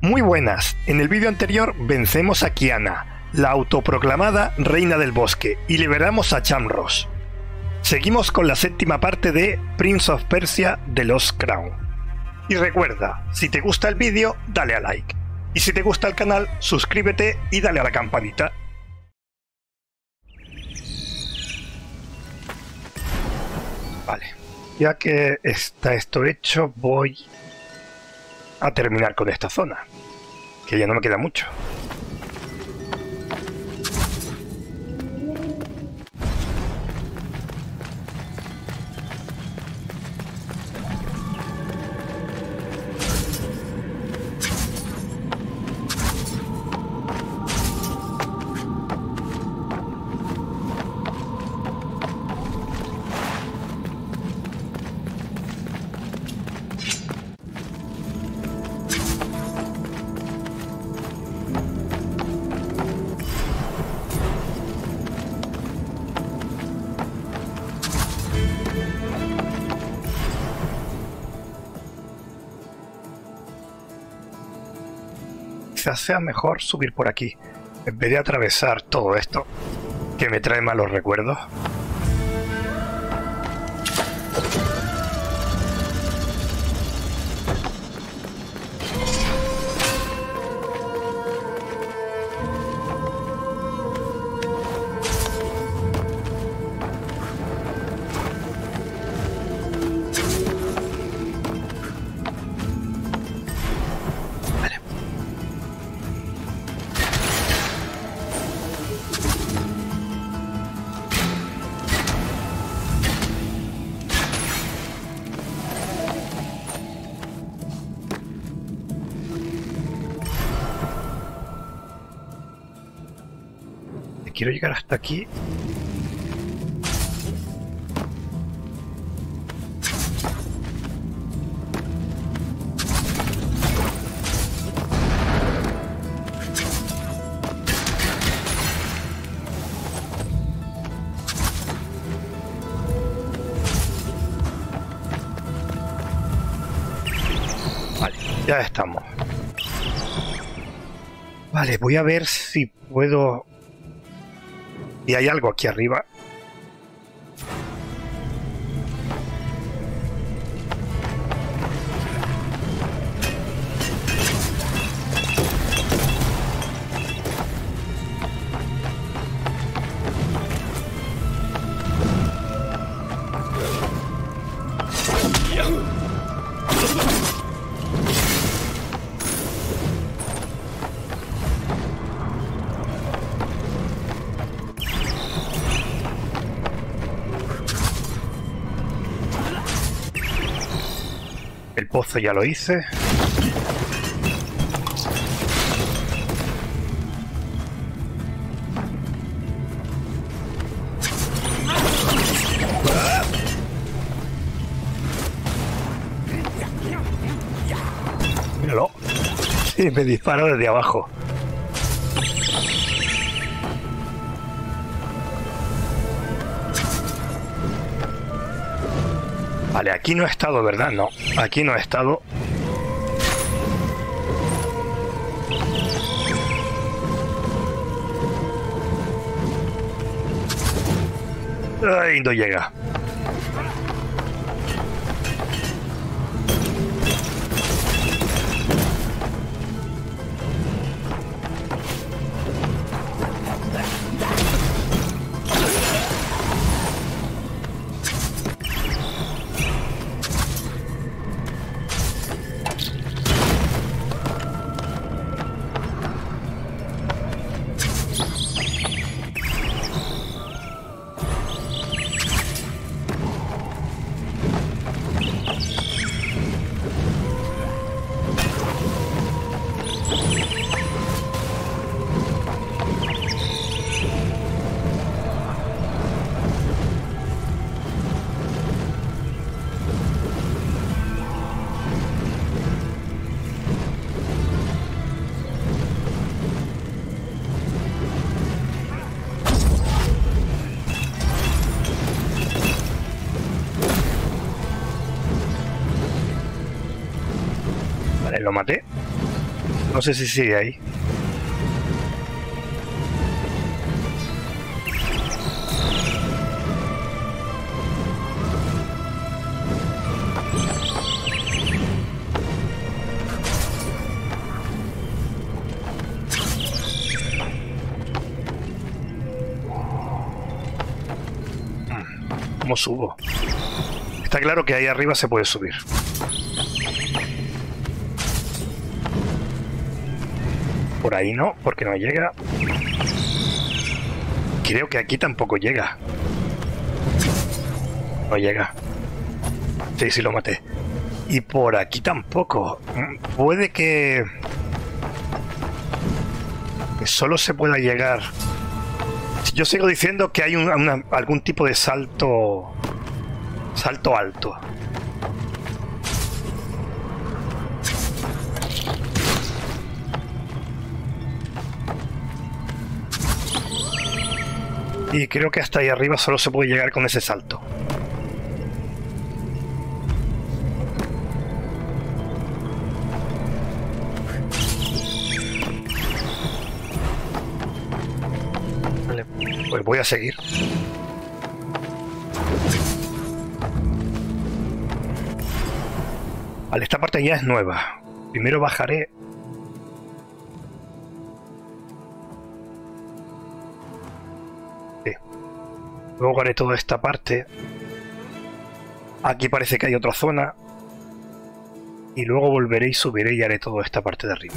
Muy buenas, en el vídeo anterior vencemos a Kiana, la autoproclamada reina del bosque, y liberamos a Chamross. Seguimos con la séptima parte de Prince of Persia: The Lost Crown. Y recuerda, si te gusta el vídeo, dale a like. Y si te gusta el canal, suscríbete y dale a la campanita. Vale, ya que está esto hecho, voy a terminar con esta zona, que ya no me queda mucho. Quizás sea mejor subir por aquí, en vez de atravesar todo esto, que me trae malos recuerdos. Quiero llegar hasta aquí. Vale, ya estamos. Vale, voy a ver si puedo... Y hay algo aquí arriba. El pozo ya lo hice. Míralo. Sí, me disparo desde abajo. Vale, aquí no he estado, ¿verdad? No, aquí no he estado. Ay, no llega. Vale, lo maté. No sé si sigue ahí. ¿Cómo subo? Está claro que ahí arriba se puede subir. Por ahí no, porque no llega. Creo que aquí tampoco llega. No llega. Sí, sí lo maté. Y por aquí tampoco. Puede que solo se pueda llegar. Yo sigo diciendo que hay algún tipo de salto alto. Y creo que hasta ahí arriba solo se puede llegar con ese salto. Vale, pues voy a seguir. Vale, esta parte ya es nueva. Primero bajaré. Sí. Luego haré toda esta parte. Aquí parece que hay otra zona. Y luego volveré y subiré y haré toda esta parte de arriba.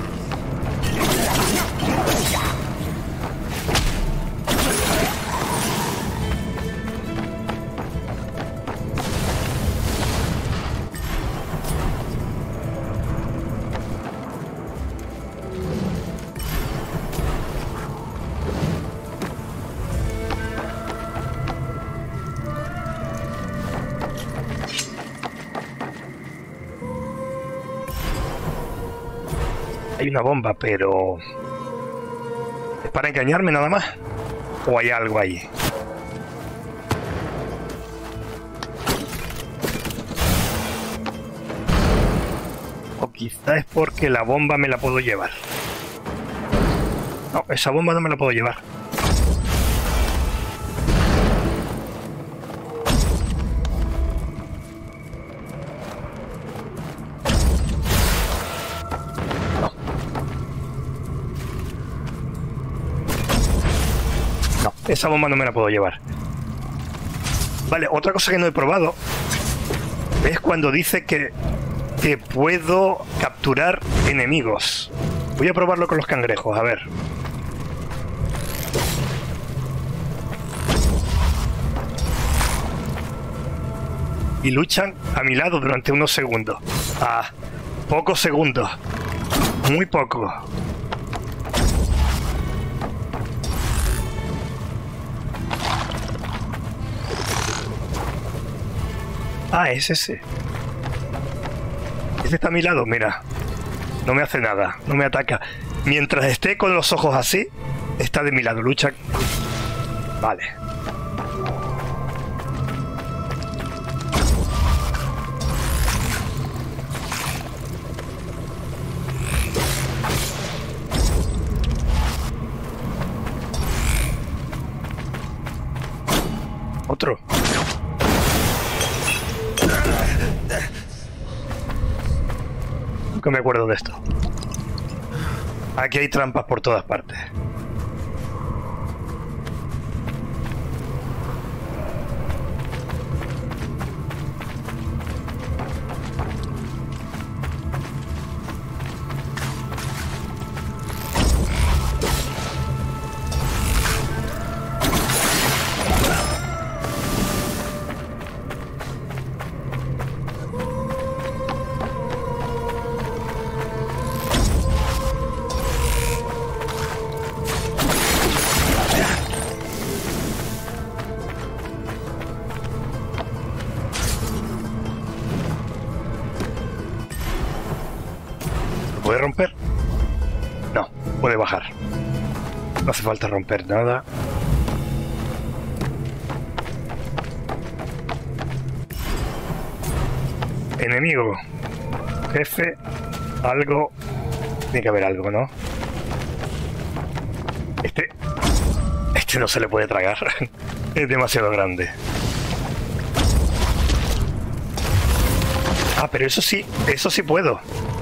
Hay una bomba, pero... ¿es para engañarme nada más? ¿O hay algo ahí? O quizá es porque la bomba me la puedo llevar. No, esa bomba no me la puedo llevar. Esa bomba no me la puedo llevar. Vale, otra cosa que no he probado es cuando dice que puedo capturar enemigos. Voy a probarlo con los cangrejos, a ver. Y luchan a mi lado durante unos segundos. Ah, pocos segundos. Muy poco. Ah, es ese. Ese está a mi lado, mira. No me hace nada, no me ataca. Mientras esté con los ojos así, está de mi lado, lucha. Vale. Otro. Nunca me acuerdo de esto. Aquí hay trampas por todas partes. ¿Puede romper? No, puede bajar. No hace falta romper nada. Enemigo. Jefe. Algo. Tiene que haber algo, ¿no? Este no se le puede tragar. Es demasiado grande. Ah, pero eso sí puedo.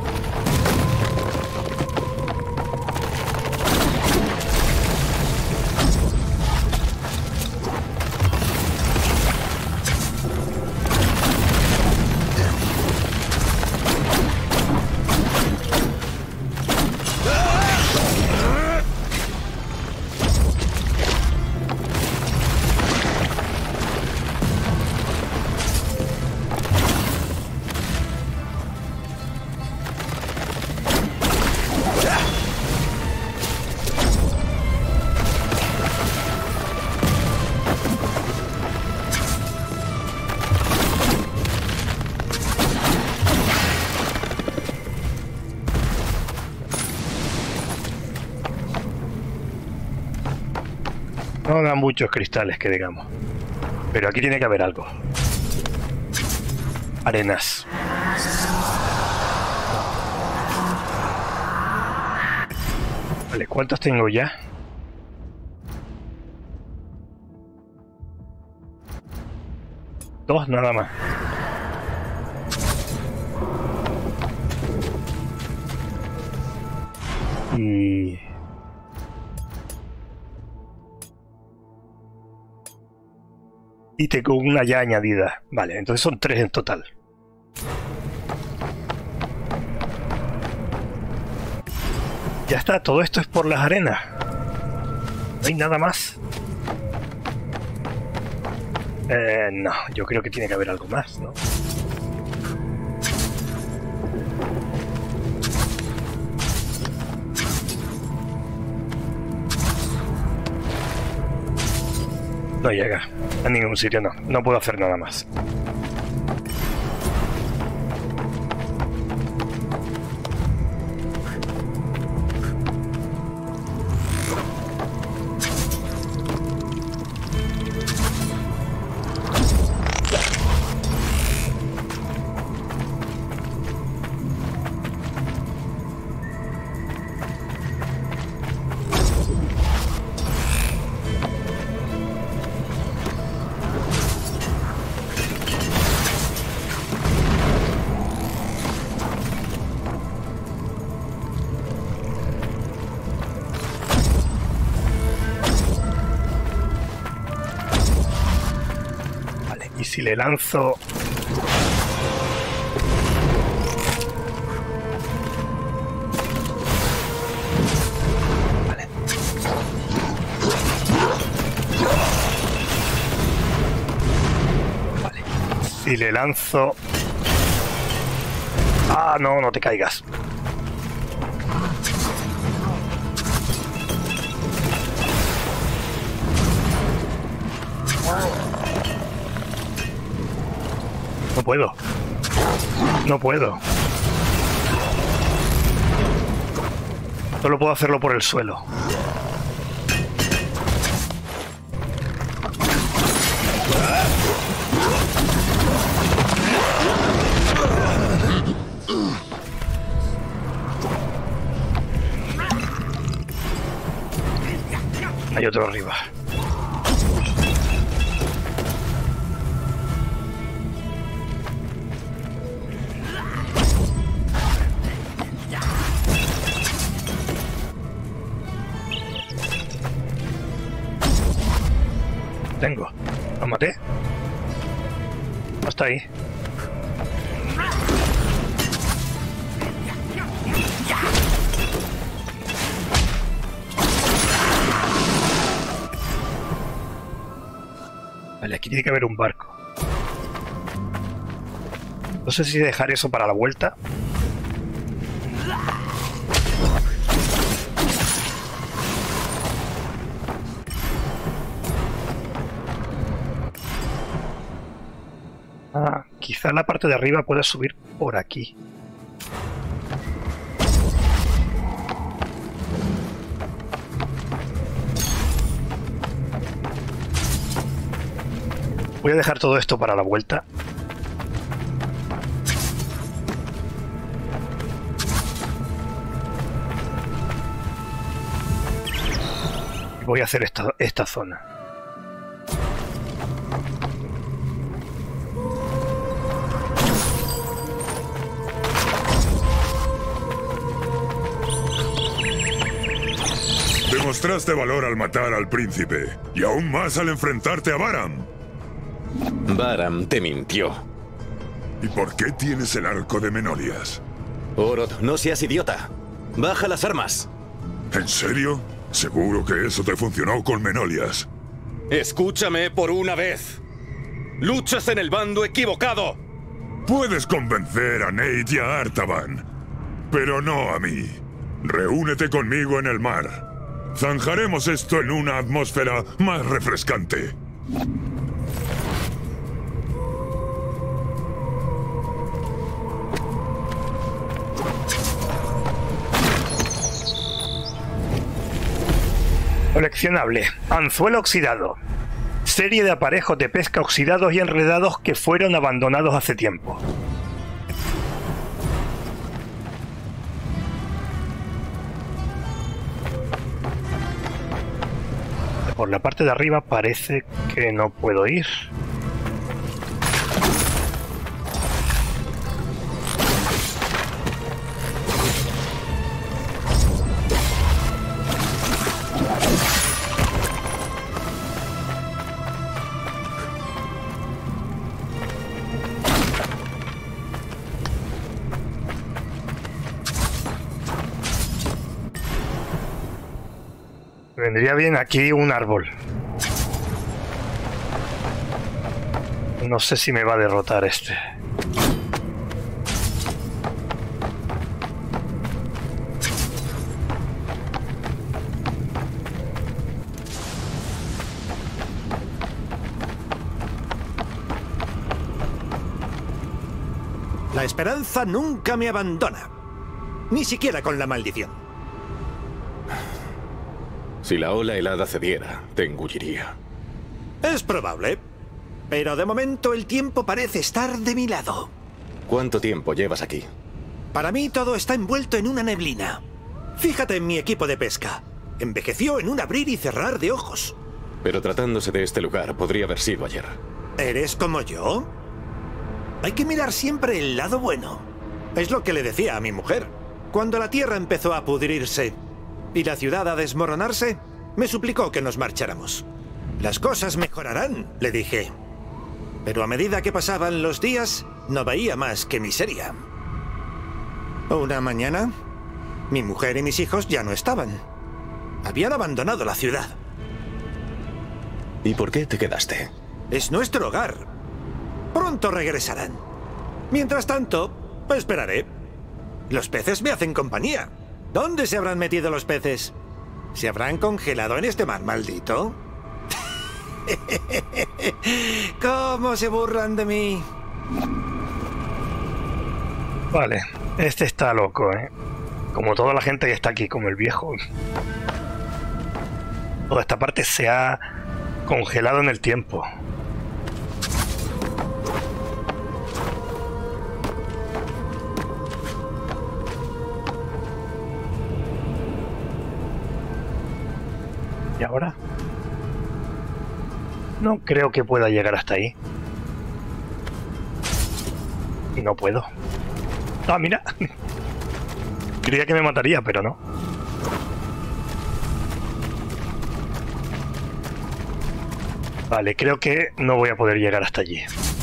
No dan muchos cristales, que digamos. Pero aquí tiene que haber algo. Arenas. Vale, ¿cuántos tengo ya? Dos nada más. Y tengo una ya añadida. Vale, entonces son 3 en total. Ya está, todo esto es por las arenas. No hay nada más. No, yo creo que tiene que haber algo más, ¿no? No llega a ningún sitio, no. No puedo hacer nada más. Si le lanzo... Vale. Vale. Si le lanzo... Ah, no, no te caigas. No puedo. No puedo. Solo puedo hacerlo por el suelo. Hay otro arriba. Tengo. ¿Lo maté? Hasta ahí. Vale, aquí tiene que haber un barco. No sé si dejar eso para la vuelta. Ah, quizá la parte de arriba pueda subir por aquí. Voy a dejar todo esto para la vuelta. Voy a hacer esta zona. Demostraste valor al matar al príncipe, y aún más al enfrentarte a Baram. Baram te mintió. ¿Y por qué tienes el arco de Menolias? Oroth, no seas idiota. Baja las armas. ¿En serio? Seguro que eso te funcionó con Menolias. Escúchame por una vez. Luchas en el bando equivocado. Puedes convencer a Nate y a Artaban, pero no a mí. Reúnete conmigo en el mar. Zanjaremos esto en una atmósfera más refrescante. Coleccionable. Anzuelo oxidado. Serie de aparejos de pesca oxidados y enredados que fueron abandonados hace tiempo. Por la parte de arriba parece que no puedo ir. Vendría bien aquí un árbol. No sé si me va a derrotar este. La esperanza nunca me abandona. Ni siquiera con la maldición. Si la ola helada cediera, te engulliría. Es probable. Pero de momento el tiempo parece estar de mi lado. ¿Cuánto tiempo llevas aquí? Para mí todo está envuelto en una neblina. Fíjate en mi equipo de pesca. Envejeció en un abrir y cerrar de ojos. Pero tratándose de este lugar, podría haber sido ayer. ¿Eres como yo? Hay que mirar siempre el lado bueno. Es lo que le decía a mi mujer. Cuando la tierra empezó a pudrirse y la ciudad a desmoronarse, me suplicó que nos marcháramos. Las cosas mejorarán, le dije. Pero a medida que pasaban los días, no veía más que miseria. Una mañana, mi mujer y mis hijos ya no estaban. Habían abandonado la ciudad. ¿Y por qué te quedaste? Es nuestro hogar. Pronto regresarán. Mientras tanto, esperaré. Los peces me hacen compañía. ¿Dónde se habrán metido los peces? ¿Se habrán congelado en este mar maldito? ¿Cómo se burlan de mí? Vale, este está loco, ¿eh? Como toda la gente que está aquí, como el viejo. Toda esta parte se ha congelado en el tiempo. ¿Y ahora? No creo que pueda llegar hasta ahí. Y no puedo. Ah, mira. Creía que me mataría, pero no. Vale, creo que no voy a poder llegar hasta allí.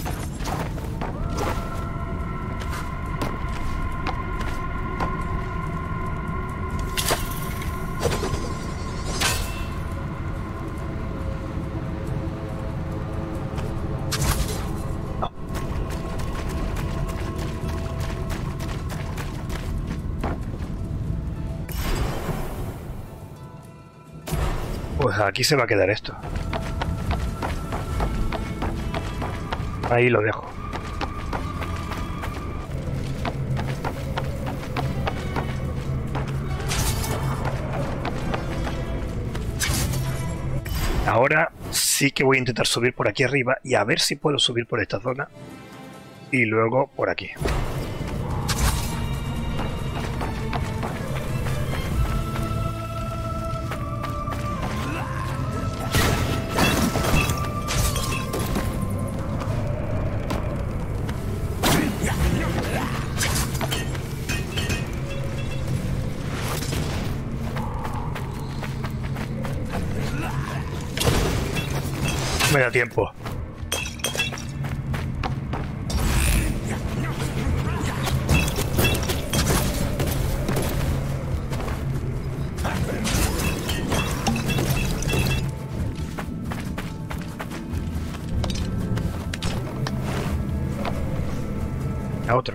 Pues aquí se va a quedar esto. Ahí lo dejo. Ahora sí que voy a intentar subir por aquí arriba y a ver si puedo subir por esta zona y luego por aquí. Me da tiempo. A otro.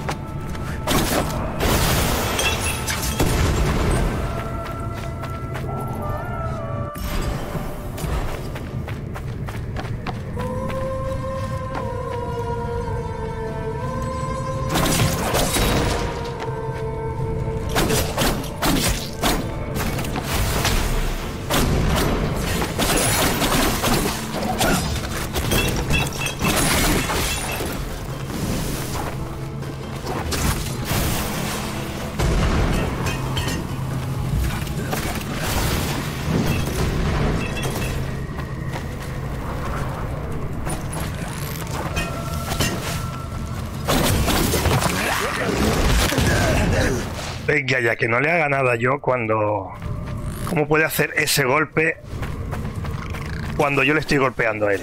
Venga, ya que no le haga nada yo cuando... ¿Cómo puede hacer ese golpe cuando yo le estoy golpeando a él?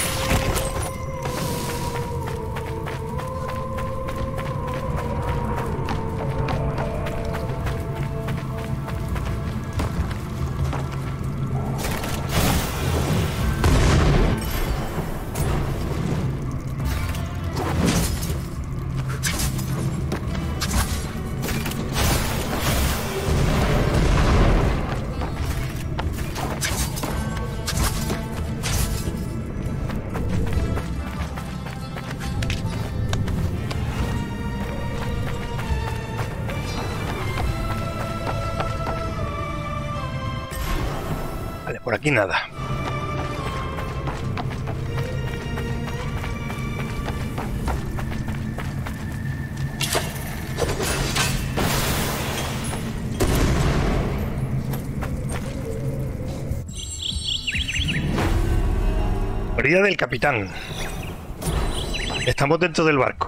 Vale, por aquí nada. Herida del capitán. Estamos dentro del barco.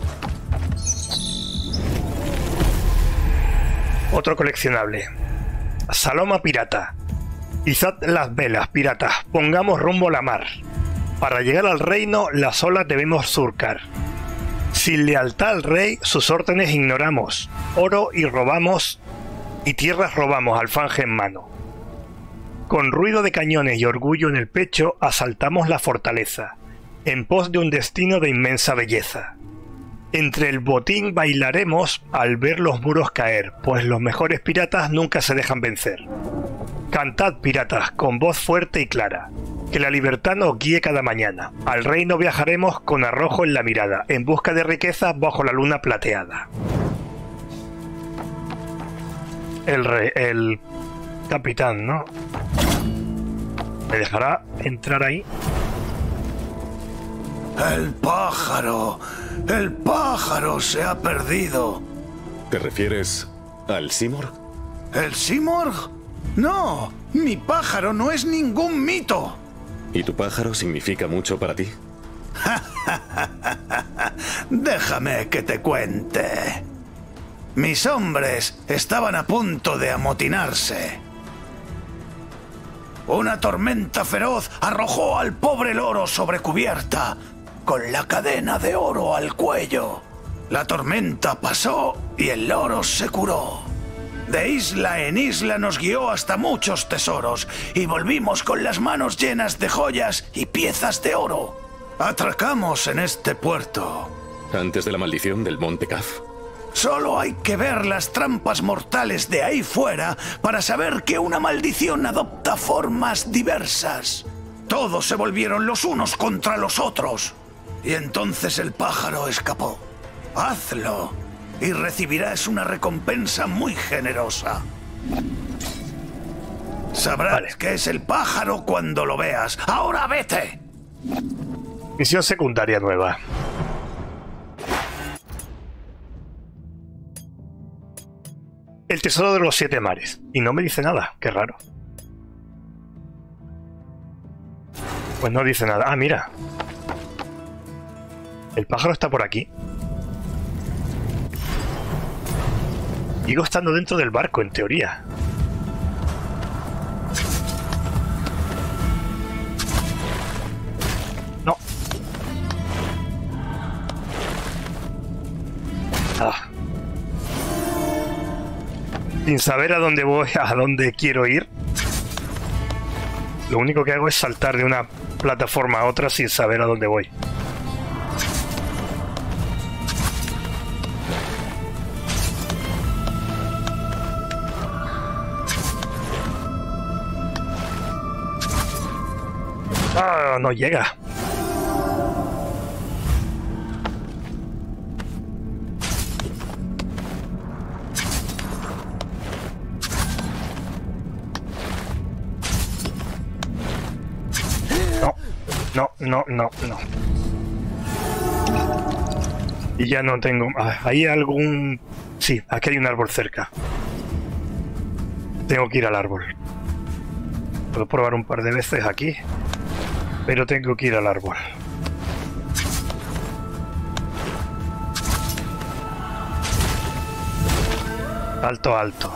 Otro coleccionable. Saloma pirata. Izad las velas, piratas, pongamos rumbo a la mar. Para llegar al reino, las olas debemos surcar. Sin lealtad al rey, sus órdenes ignoramos. Oro y robamos, y tierras robamos, alfanje en mano. Con ruido de cañones y orgullo en el pecho, asaltamos la fortaleza, en pos de un destino de inmensa belleza. Entre el botín bailaremos al ver los muros caer, pues los mejores piratas nunca se dejan vencer. Cantad, piratas, con voz fuerte y clara, que la libertad nos guíe cada mañana. Al reino viajaremos con arrojo en la mirada, en busca de riquezas bajo la luna plateada. El capitán, ¿no? ¿Me dejará entrar ahí? El pájaro se ha perdido. ¿Te refieres al Simorg? ¿El Simorg? No, mi pájaro no es ningún mito. ¿Y tu pájaro significa mucho para ti? Déjame que te cuente. Mis hombres estaban a punto de amotinarse. Una tormenta feroz arrojó al pobre loro sobre cubierta, con la cadena de oro al cuello. La tormenta pasó y el loro se curó. De isla en isla nos guió hasta muchos tesoros y volvimos con las manos llenas de joyas y piezas de oro. Atracamos en este puerto. Antes de la maldición del Monte Caf. Solo hay que ver las trampas mortales de ahí fuera para saber que una maldición adopta formas diversas. Todos se volvieron los unos contra los otros. Y entonces el pájaro escapó. Hazlo y recibirás una recompensa muy generosa. Sabrás que es el pájaro cuando lo veas. ¡Ahora vete! Misión secundaria nueva. El tesoro de los 7 mares. Y no me dice nada. Qué raro. Pues no dice nada. Ah, mira. El pájaro está por aquí. Digo estando dentro del barco, en teoría. Ah. Sin saber a dónde voy, a dónde quiero ir. Lo único que hago es saltar de una plataforma a otra sin saber a dónde voy. Ah, no llega. No. Y ya no tengo... ¿Hay algún...? Sí, aquí hay un árbol cerca. Tengo que ir al árbol. Puedo probar un par de veces aquí, pero tengo que ir al árbol. Alto, alto.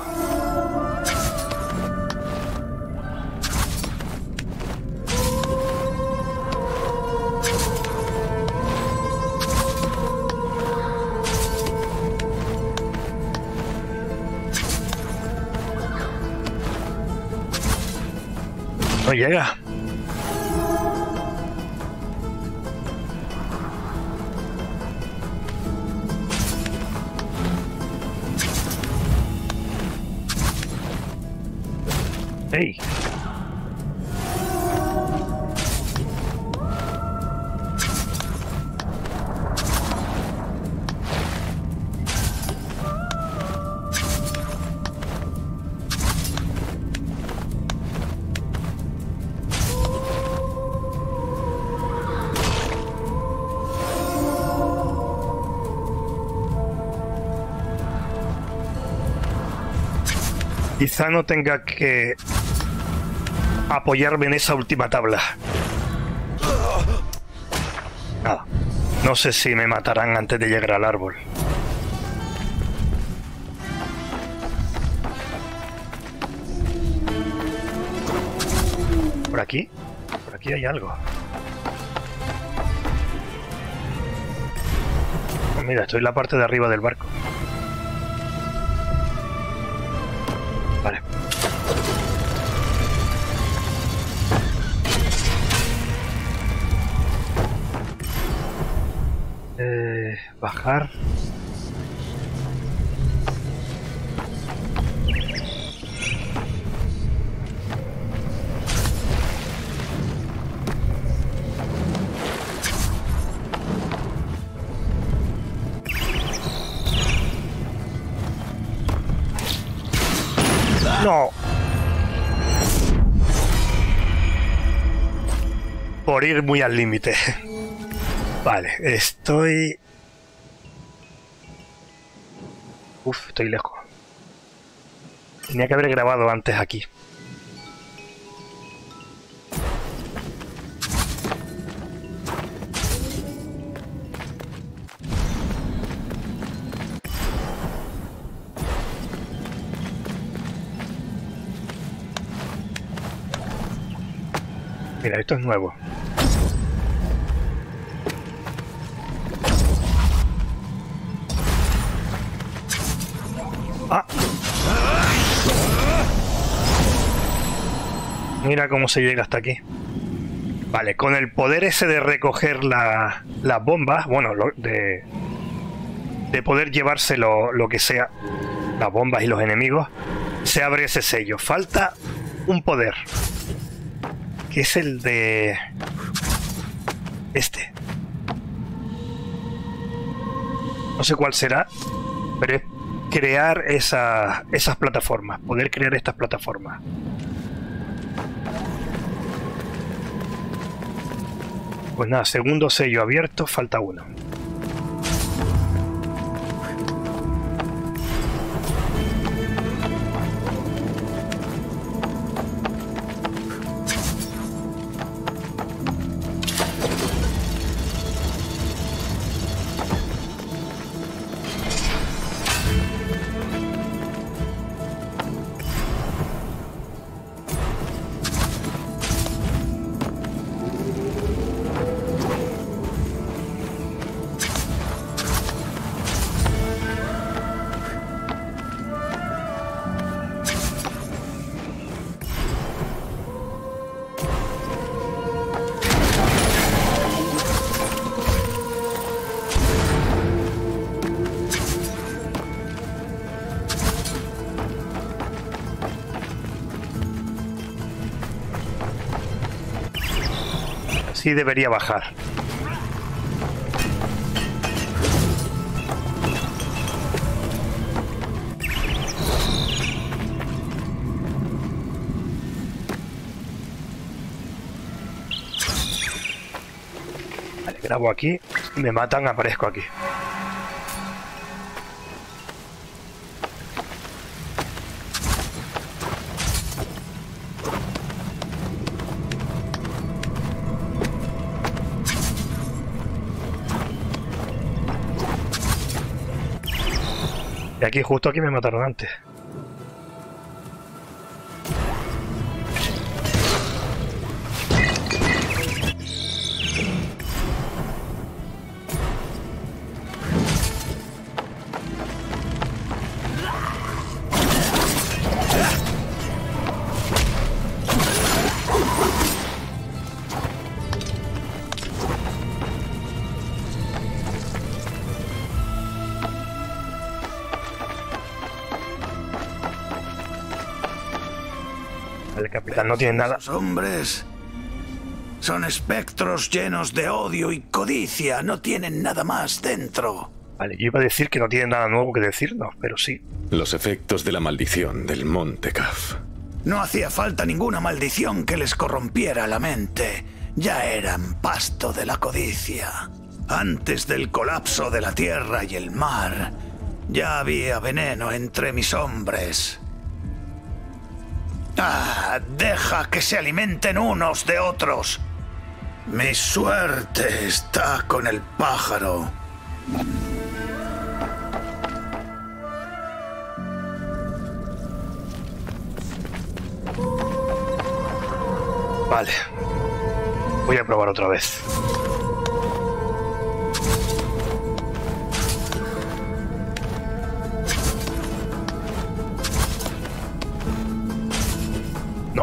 No llega. Hey. Quizá no tenga que apoyarme en esa última tabla. Nada. No sé si me matarán antes de llegar al árbol. ¿Por aquí? Por aquí hay algo. Oh, mira, estoy en la parte de arriba del barco. Vale. Bajar. No. Por ir muy al límite. Vale, estoy... Uf, estoy lejos. Tenía que haber grabado antes aquí. Mira, esto es nuevo. Ah. Mira cómo se llega hasta aquí. Vale, con el poder ese de recoger las bombas, bueno, de poder llevarse lo que sea, las bombas y los enemigos, se abre ese sello. Falta un poder, que es el de este. No sé cuál será, pero es crear esas plataformas, poder crear estas plataformas. Pues nada, segundo sello abierto, falta uno. Así debería bajar. Vale, grabo aquí. Me matan, aparezco aquí. Y aquí, justo aquí me mataron antes. El capitán no tiene nada. Esos hombres son espectros llenos de odio y codicia. No tienen nada más dentro. Vale, yo iba a decir que no tiene nada nuevo que decirnos, pero sí. Los efectos de la maldición del Monte Caf. No hacía falta ninguna maldición que les corrompiera la mente. Ya eran pasto de la codicia. Antes del colapso de la tierra y el mar, ya había veneno entre mis hombres. ¡Ah! Deja que se alimenten unos de otros. Mi suerte está con el pájaro. Vale. Voy a probar otra vez. No.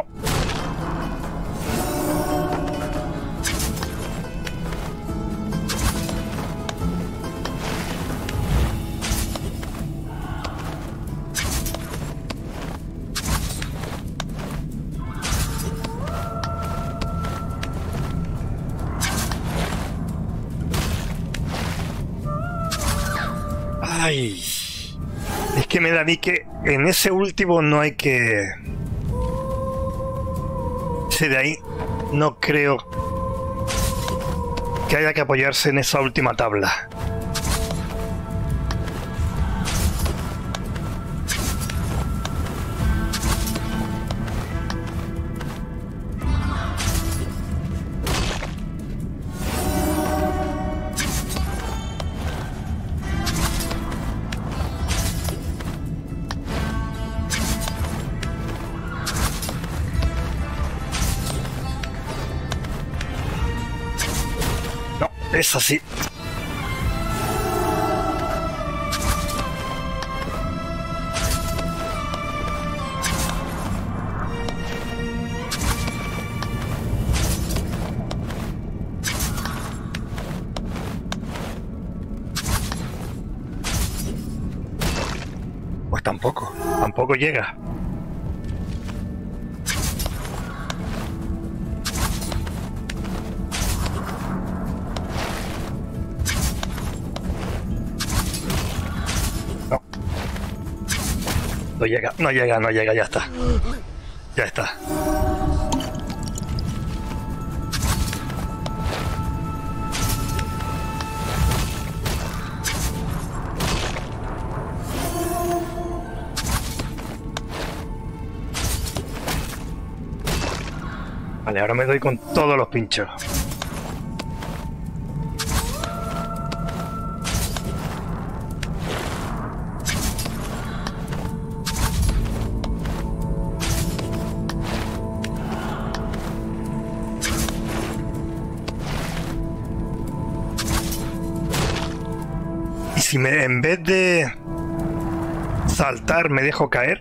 Ay, es que me da a mí que en ese último no hay que... Ese de ahí no creo que haya que apoyarse en esa última tabla. Es así. Pues tampoco llega. No llega, ya está. Ya está. Vale, ahora me doy con todos los pinchos. Si en vez de saltar me dejo caer.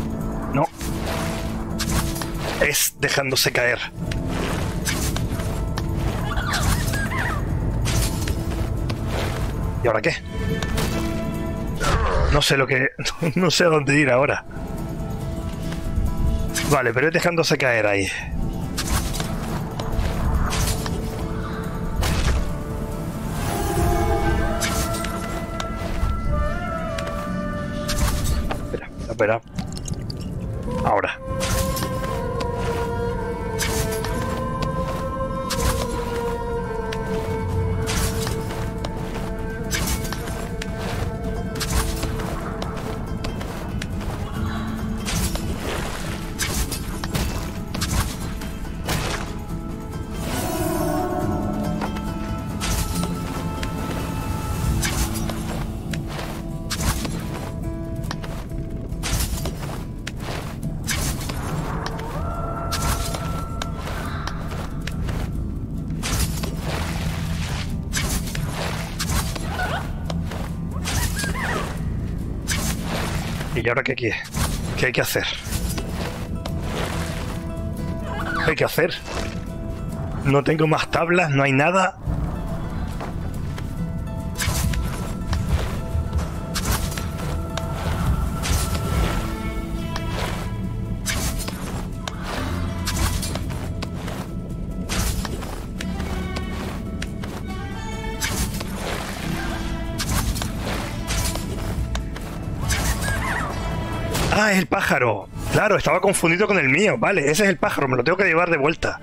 No. Es dejándose caer. ¿Y ahora qué? No sé lo que... no sé a dónde ir ahora. Vale, pero es dejándose caer ahí. Espera. Ahora. ¿Y ahora qué quiere? ¿Qué hay que hacer? ¿Qué hay que hacer? No tengo más tablas, no hay nada. Ah, es el pájaro. Claro, estaba confundido con el mío. Vale, ese es el pájaro, me lo tengo que llevar de vuelta.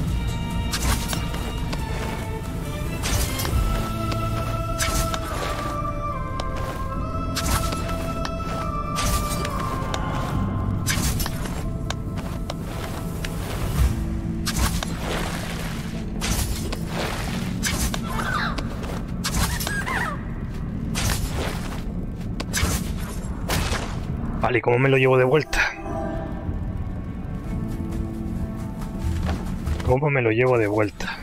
Vale, ¿y cómo me lo llevo de vuelta? ¿Cómo me lo llevo de vuelta?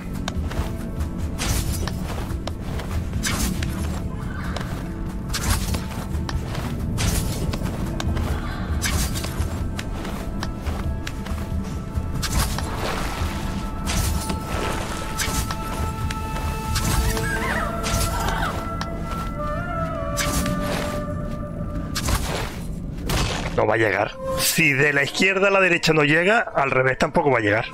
No va a llegar. Si de la izquierda a la derecha no llega, al revés tampoco va a llegar.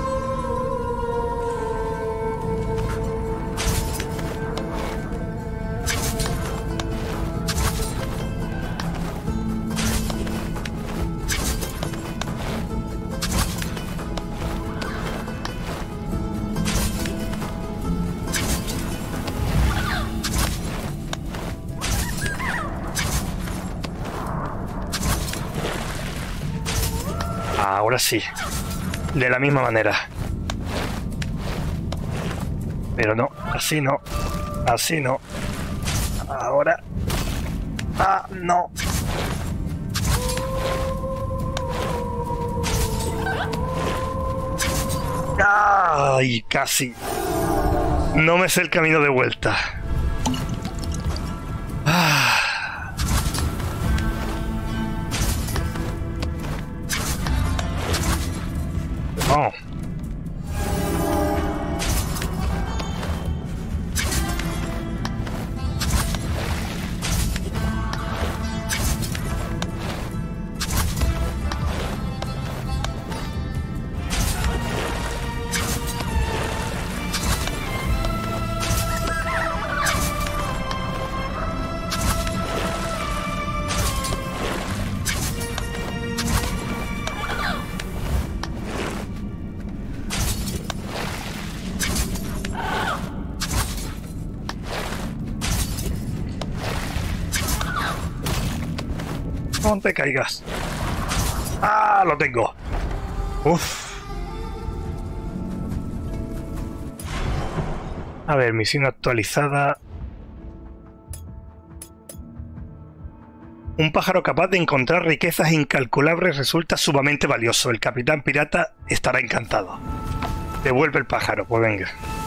Ahora sí, de la misma manera. Pero no, así no, así no. Ahora... ¡Ah, no! ¡Ay, casi! No me sé el camino de vuelta. ¡Ah! Oh. No te caigas. ¡Ah! Lo tengo. Uf. A ver, misión actualizada. Un pájaro capaz de encontrar riquezas incalculables resulta sumamente valioso. El capitán pirata estará encantado. Devuelve el pájaro, pues venga.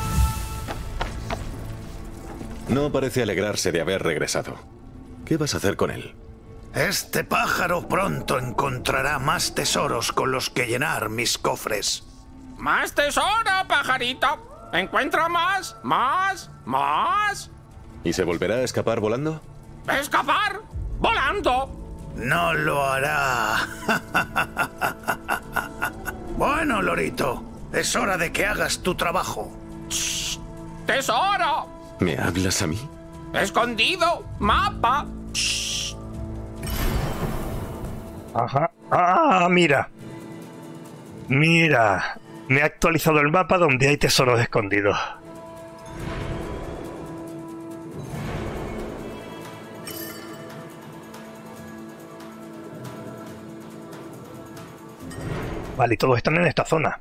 No parece alegrarse de haber regresado. ¿Qué vas a hacer con él? Este pájaro pronto encontrará más tesoros con los que llenar mis cofres. ¡Más tesoro, pajarito! ¡Encuentra más! ¡Más! ¡Más! ¿Y se volverá a escapar volando? ¿Escapar? ¡Volando! No lo hará. Bueno, Lorito, es hora de que hagas tu trabajo. ¡Tesoro! ¿Me hablas a mí? ¡Escondido! ¡Mapa! Ajá. Ah, mira. Mira. Me ha actualizado el mapa donde hay tesoros escondidos. Vale, y todos están en esta zona.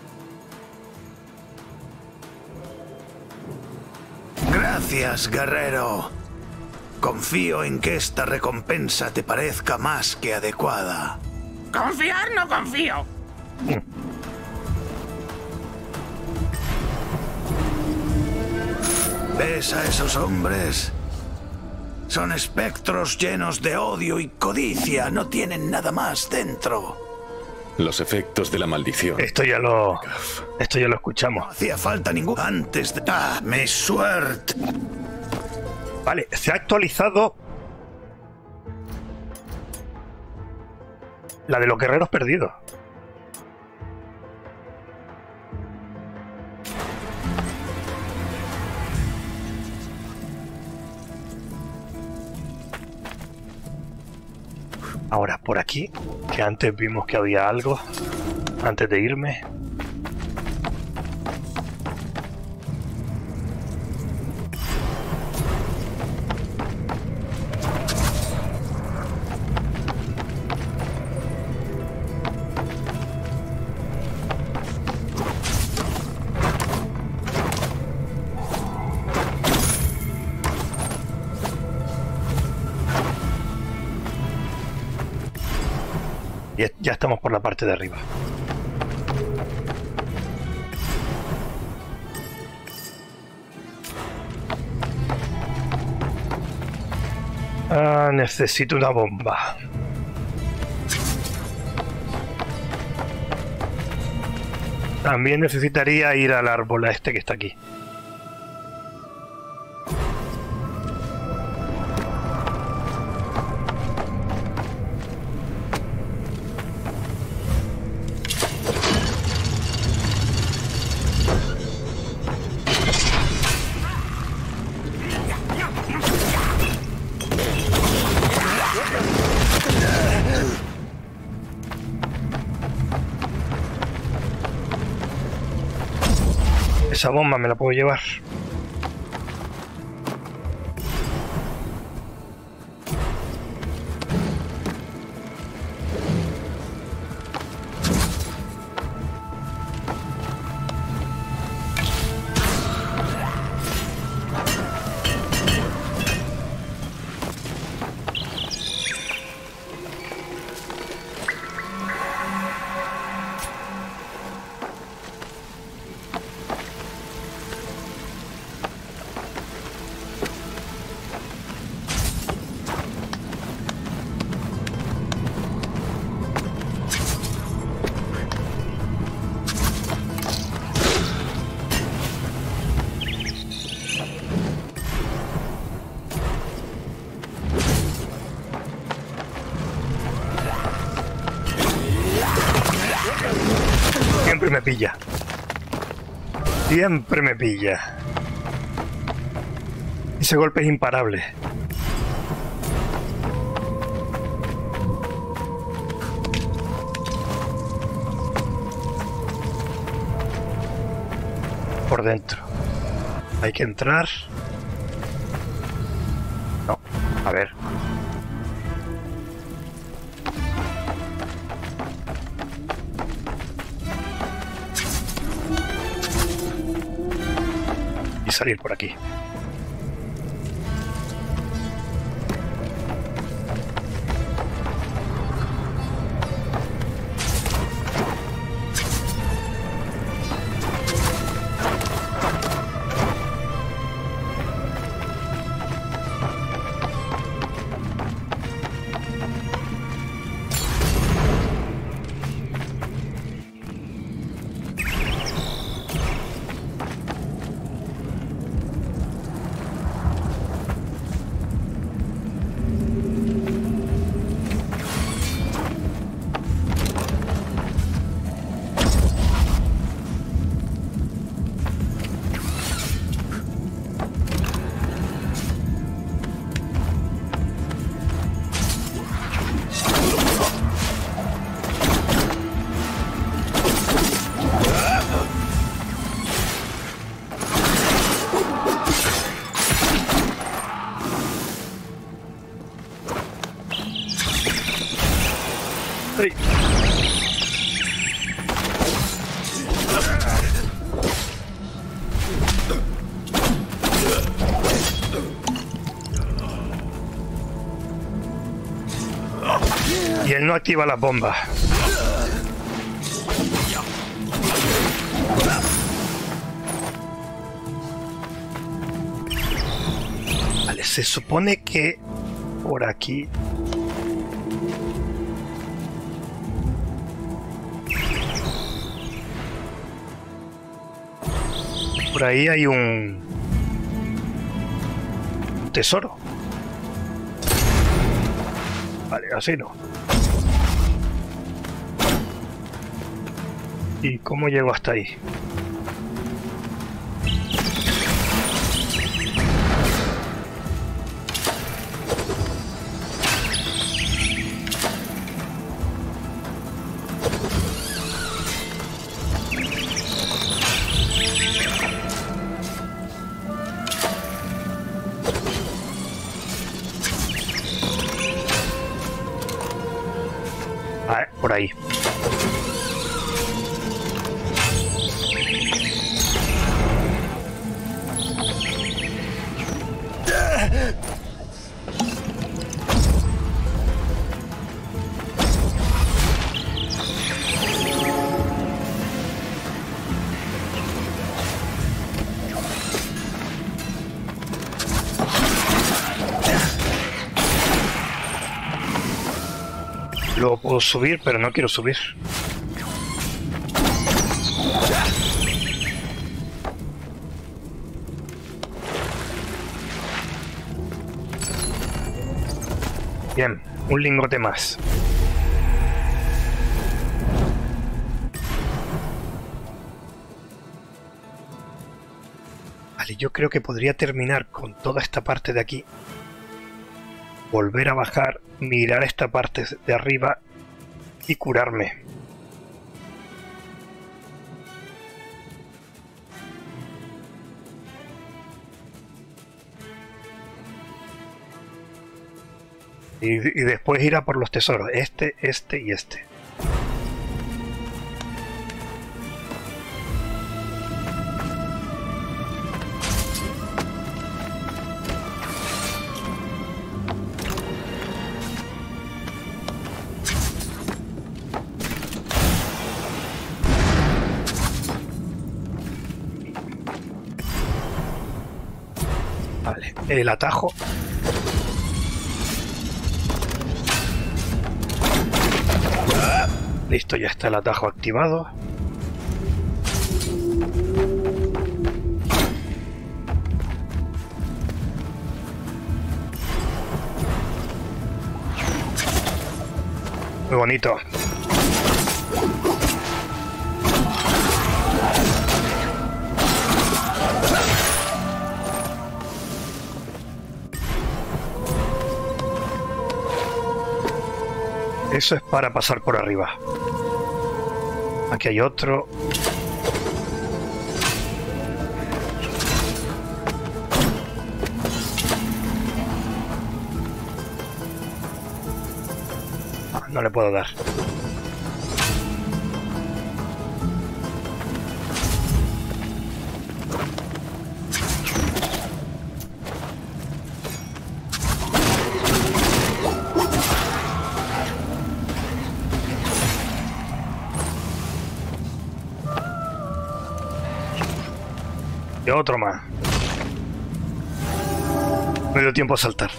Gracias, guerrero. Confío en que esta recompensa te parezca más que adecuada. Confiar no confío. ¿Ves a esos hombres? Son espectros llenos de odio y codicia. No tienen nada más dentro. Los efectos de la maldición. Esto ya lo escuchamos. No hacía falta ningún... Antes de... ¡Ah, mi suerte! Vale, se ha actualizado la de los guerreros perdidos. Ahora por aquí, que antes vimos que había algo, antes de irme. Ya estamos por la parte de arriba. Ah, necesito una bomba. También necesitaría ir al árbol a este que está aquí. Esa bomba me la puedo llevar. Siempre me pilla. Siempre me pilla. Ese golpe es imparable. Por dentro. Hay que entrar. No, a ver. Y salir por aquí. ¡Ey! Y él no activa las bombas. Vale, se supone que por aquí... Por ahí hay un tesoro. Vale, así no. ¿Y cómo llego hasta ahí? Ah, por ahí. Luego puedo subir, pero no quiero subir. Bien, un lingote más. Vale, yo creo que podría terminar con toda esta parte de aquí. Volver a bajar, mirar esta parte de arriba y curarme. Y después ir a por los tesoros, este y este. Vale, el atajo. Listo, ya está el atajo activado. Muy bonito. Eso es para pasar por arriba. Aquí hay otro. Ah, no le puedo dar. Y otro más. Me dio tiempo a saltar.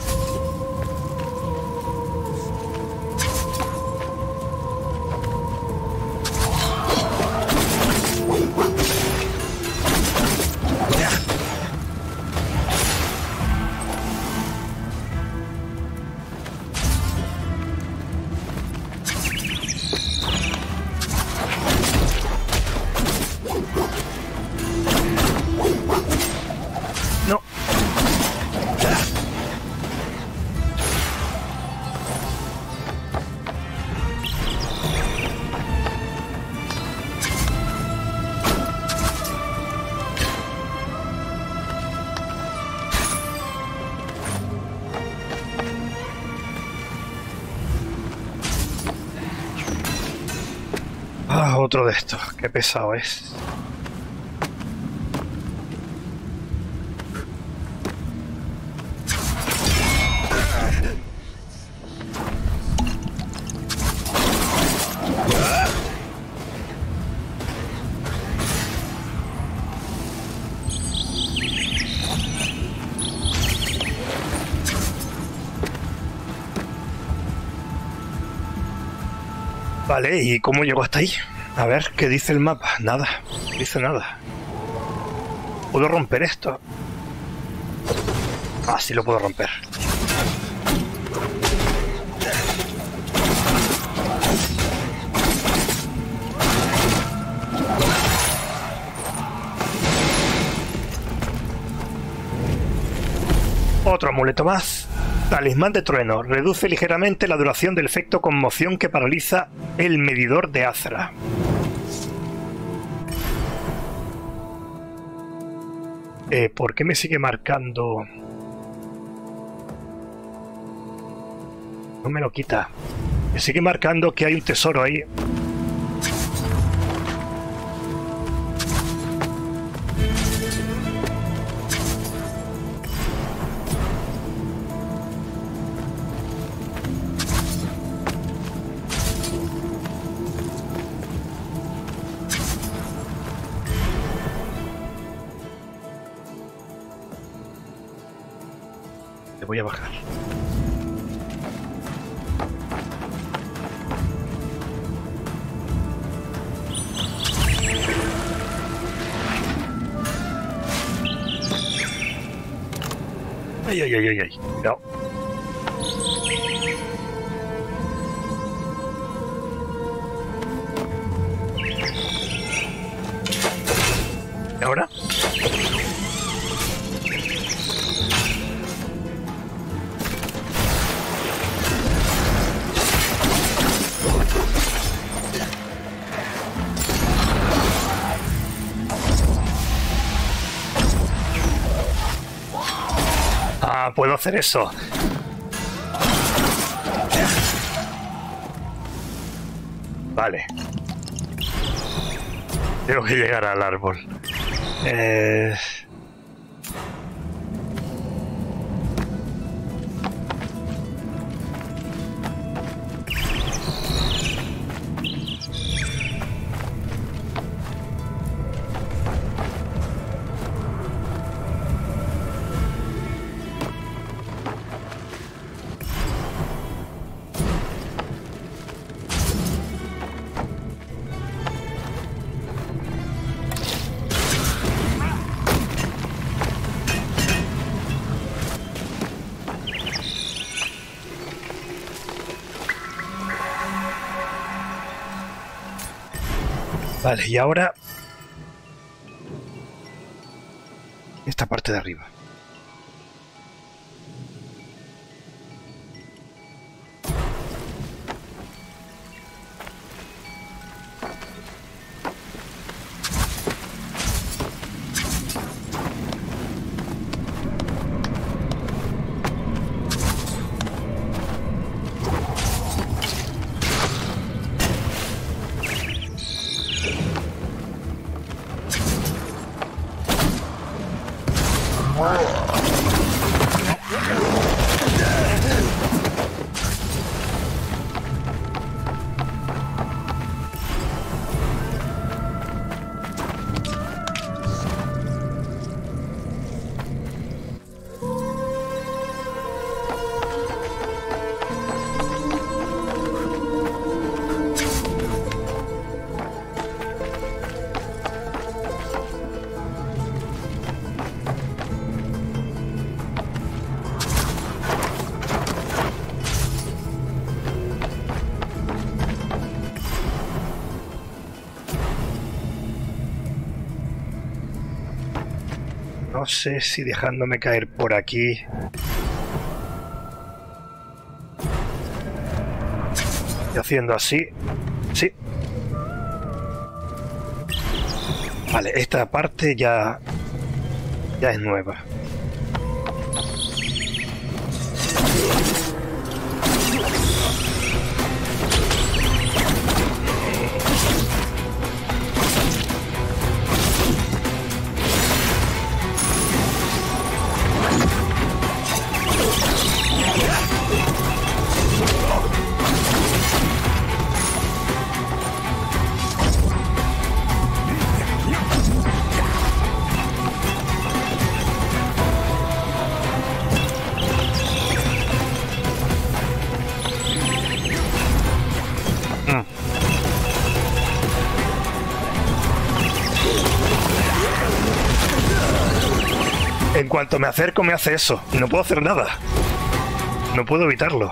Ah, otro de estos. Qué pesado es. Vale, ¿y cómo llego hasta ahí? A ver, ¿qué dice el mapa? Nada, no dice nada. ¿Puedo romper esto? Ah, sí lo puedo romper. Otro amuleto más. Talismán de trueno. Reduce ligeramente la duración del efecto conmoción que paraliza el medidor de Azra. ¿Por qué me sigue marcando? No me lo quita. Me sigue marcando que hay un tesoro ahí. Voy a bajar. Ay, ay, ay, ay, ay. No. ¿Y ahora? Ah, puedo hacer eso. Vale. Tengo que llegar al árbol. Vale, y ahora esta parte de arriba. No sé si dejándome caer por aquí. Y haciendo así. Sí. Vale, esta parte ya es nueva. En cuanto me acerco me hace eso. Y no puedo hacer nada. No puedo evitarlo.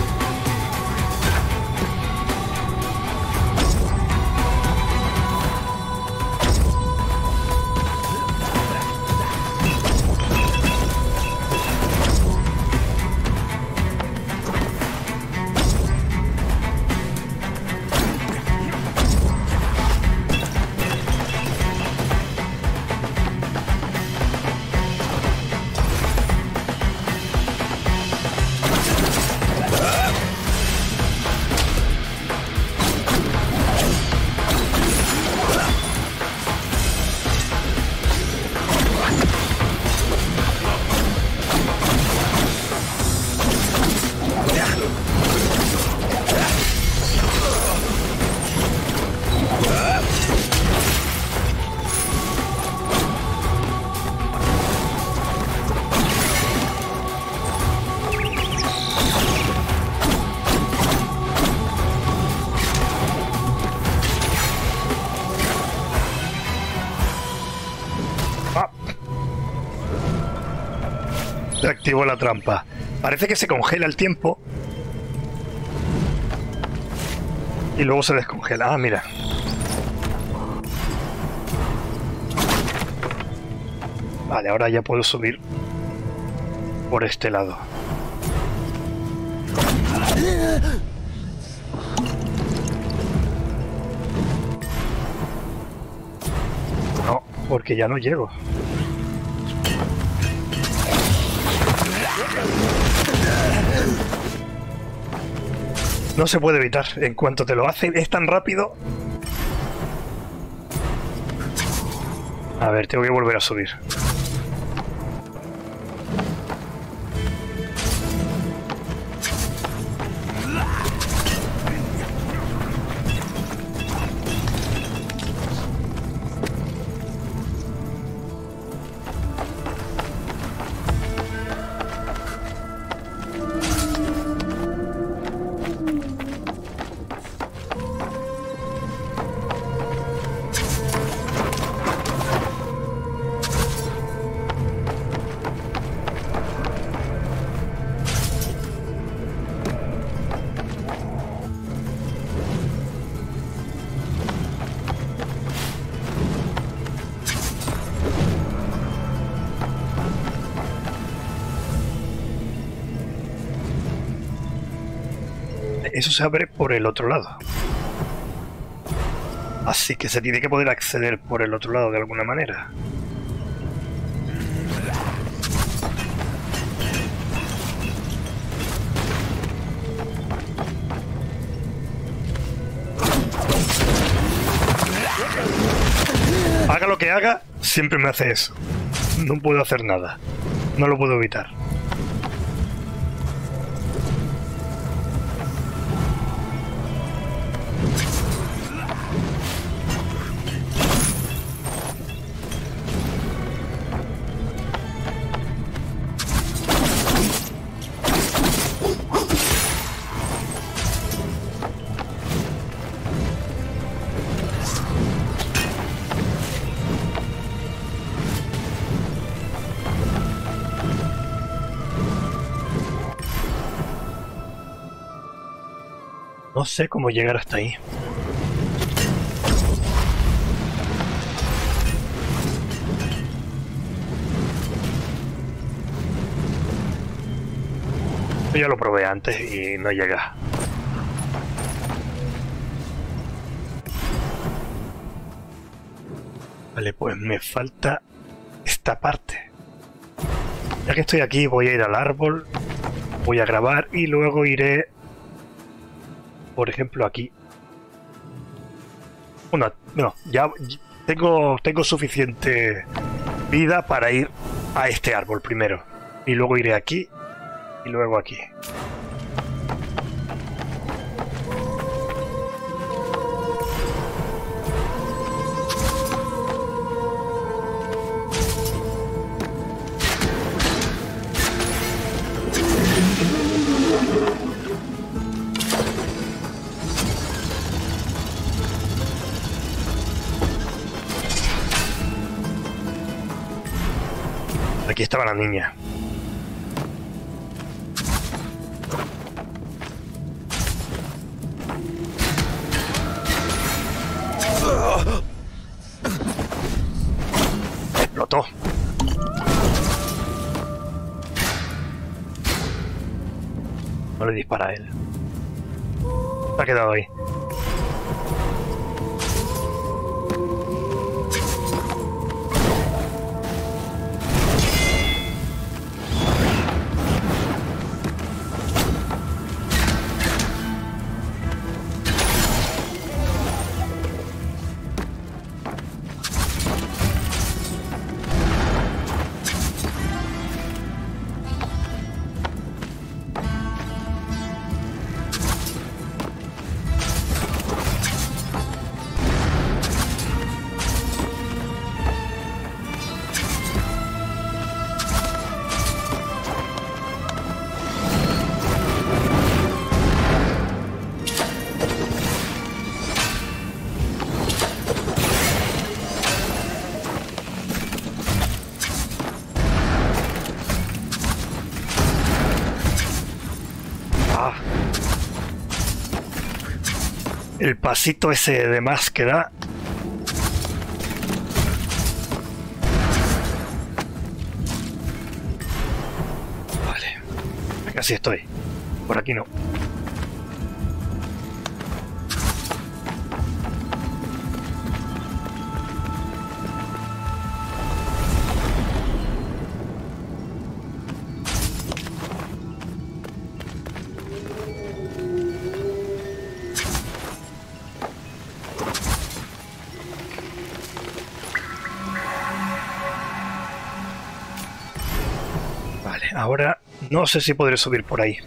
Se activó la trampa. Parece que se congela el tiempo. Y luego se descongela. Ah, mira. Vale, ahora ya puedo subir por este lado. No, porque ya no llego. No se puede evitar. En cuanto te lo hace, es tan rápido. A ver, tengo que volver a subir. Eso se abre por el otro lado. Así que se tiene que poder acceder por el otro lado de alguna manera. Haga lo que haga, siempre me hace eso. No puedo hacer nada. No lo puedo evitar. No sé cómo llegar hasta ahí. Yo ya lo probé antes y no llega. Vale, pues me falta esta parte. Ya que estoy aquí, voy a ir al árbol, voy a grabar y luego iré, por ejemplo, aquí. Bueno, no, ya tengo suficiente vida para ir a este árbol primero. Y luego iré aquí y luego aquí. Aquí estaba la niña. Explotó. No le dispara a él. Se ha quedado ahí. El pasito ese de más que da. Vale. Acá sí estoy. Por aquí no. Ahora no sé si podré subir por ahí.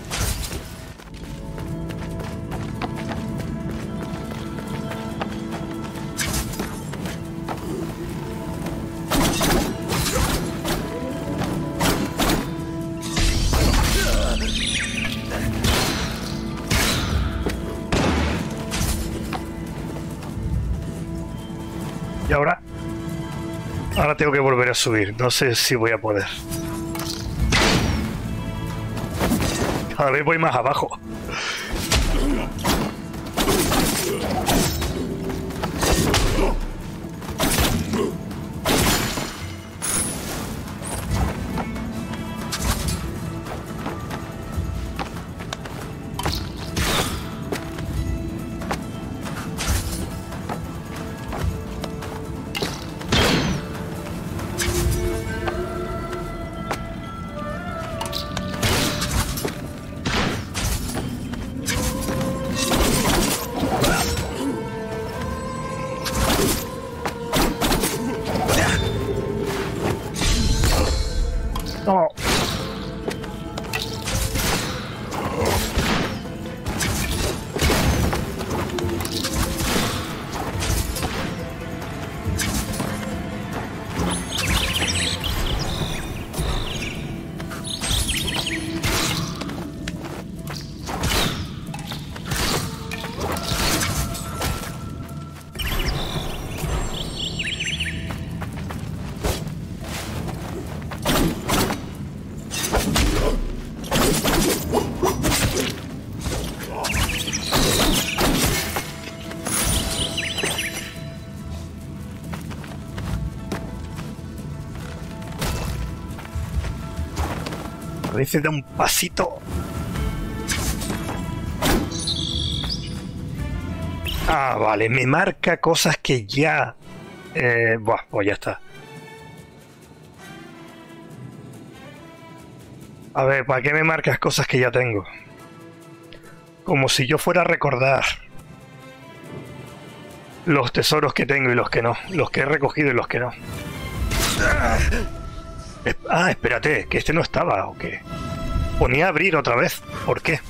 Y ahora tengo que volver a subir. No sé si voy a poder. Cada vez voy más abajo. No. A veces da un pasito. Ah, vale, me marca cosas que ya... buah, pues ya está. A ver, ¿para qué me marcas cosas que ya tengo? Como si yo fuera a recordar los tesoros que tengo y los que no. Los que he recogido y los que no. Ah, espérate, que este no estaba, ¿o qué? Ponía abrir otra vez. ¿Por qué?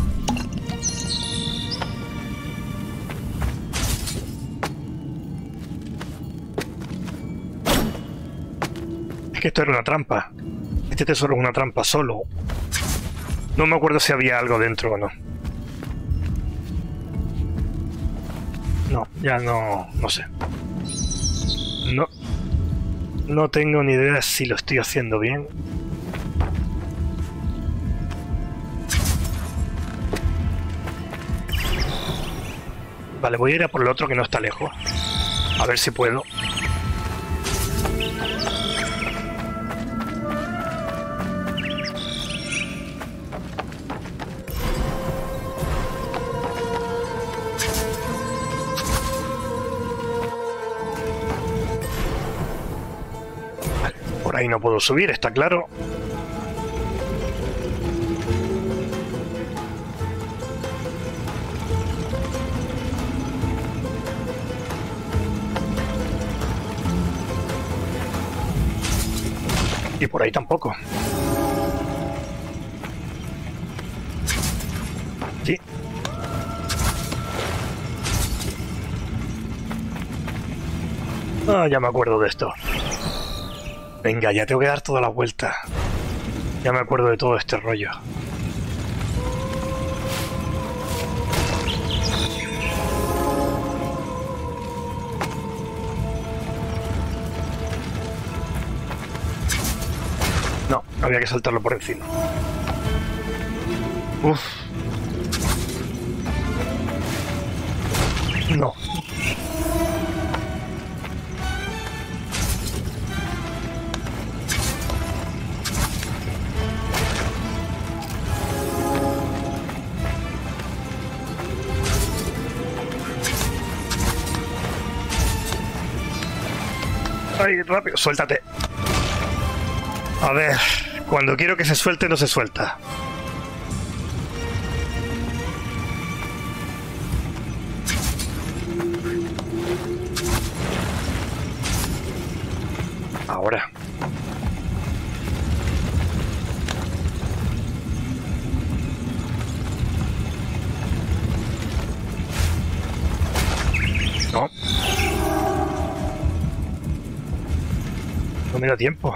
Es que esto era una trampa. Este tesoro es una trampa solo. No me acuerdo si había algo dentro o no. No, ya no sé. No. No tengo ni idea si lo estoy haciendo bien. Vale, voy a ir a por el otro que no está lejos. A ver si puedo. Vale, por ahí no puedo subir, está claro. Y por ahí tampoco. Sí. Ah, ya me acuerdo de esto. Venga, ya tengo que dar toda la vuelta. Ya me acuerdo de todo este rollo. No, había que saltarlo por encima. Uf. No. Ay, rápido, suéltate. A ver, cuando quiero que se suelte, no se suelta. Ahora. No. No me da tiempo.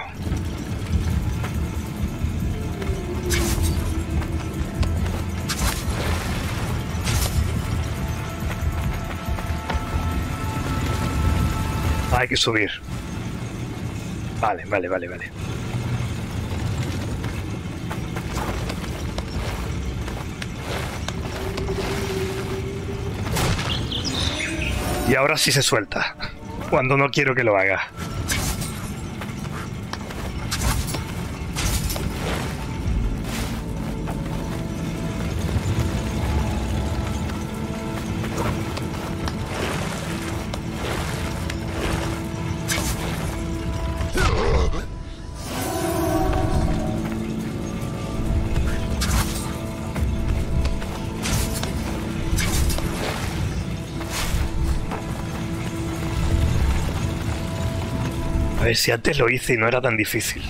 Hay que subir. Vale. Y ahora sí se suelta. Cuando no quiero que lo haga. A ver si antes lo hice y no era tan difícil.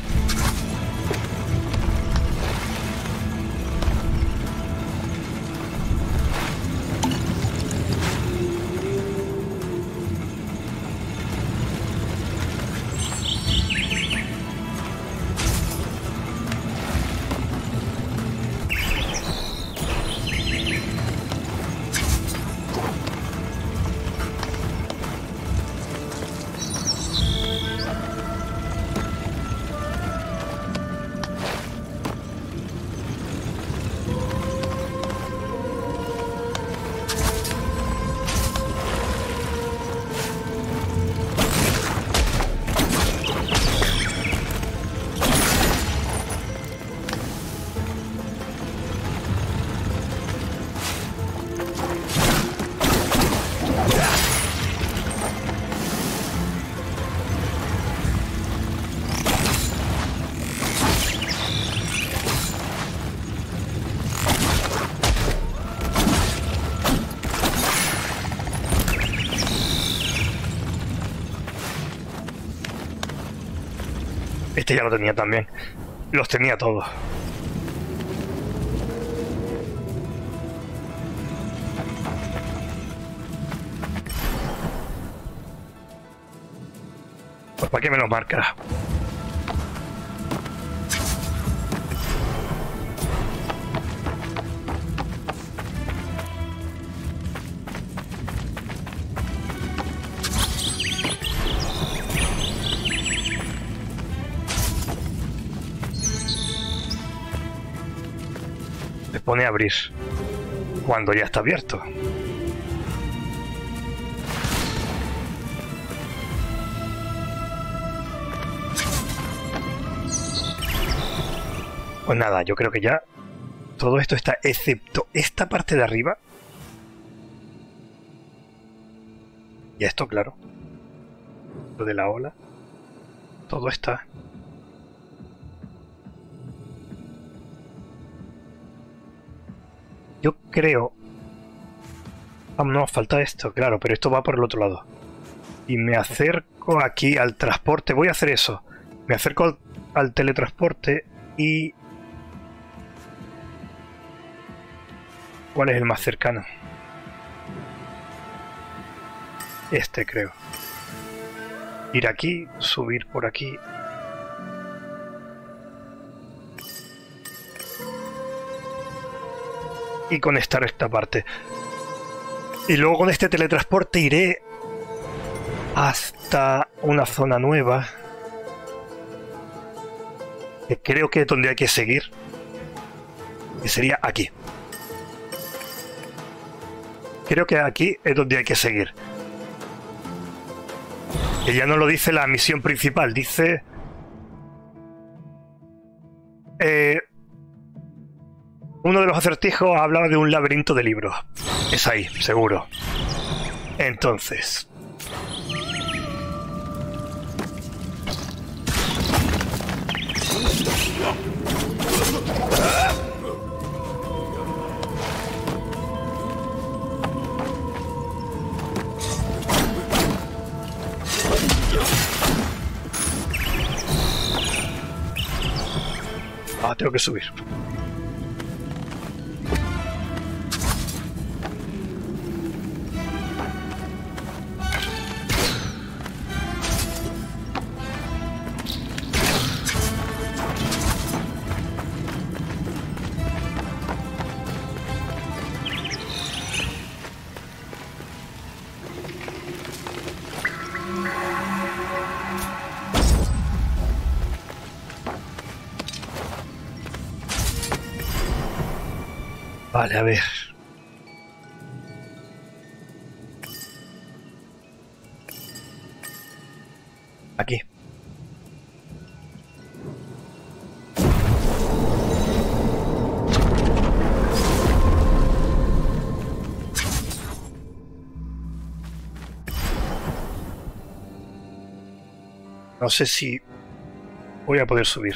Este ya lo tenía también. Los tenía todos. Pues ¿para qué me los marca? pone abrir cuando ya está abierto. Pues nada, yo creo que ya todo esto está, excepto esta parte de arriba. Y esto, claro. Lo de la ola. Todo está. Yo creo... Ah, no, falta esto, claro, pero esto va por el otro lado. Y me acerco aquí al transporte. Voy a hacer eso. Me acerco al teletransporte y... ¿Cuál es el más cercano? Este, creo. Ir aquí, subir por aquí. Y conectar esta parte. Y luego con este teletransporte iré hasta una zona nueva. Que creo que es donde hay que seguir. Que sería aquí. Creo que aquí es donde hay que seguir. Que ya no lo dice la misión principal, dice... uno de los acertijos hablaba de un laberinto de libros. Es ahí, seguro. Entonces... Ah, tengo que subir. Vale, a ver. Aquí. No sé si voy a poder subir.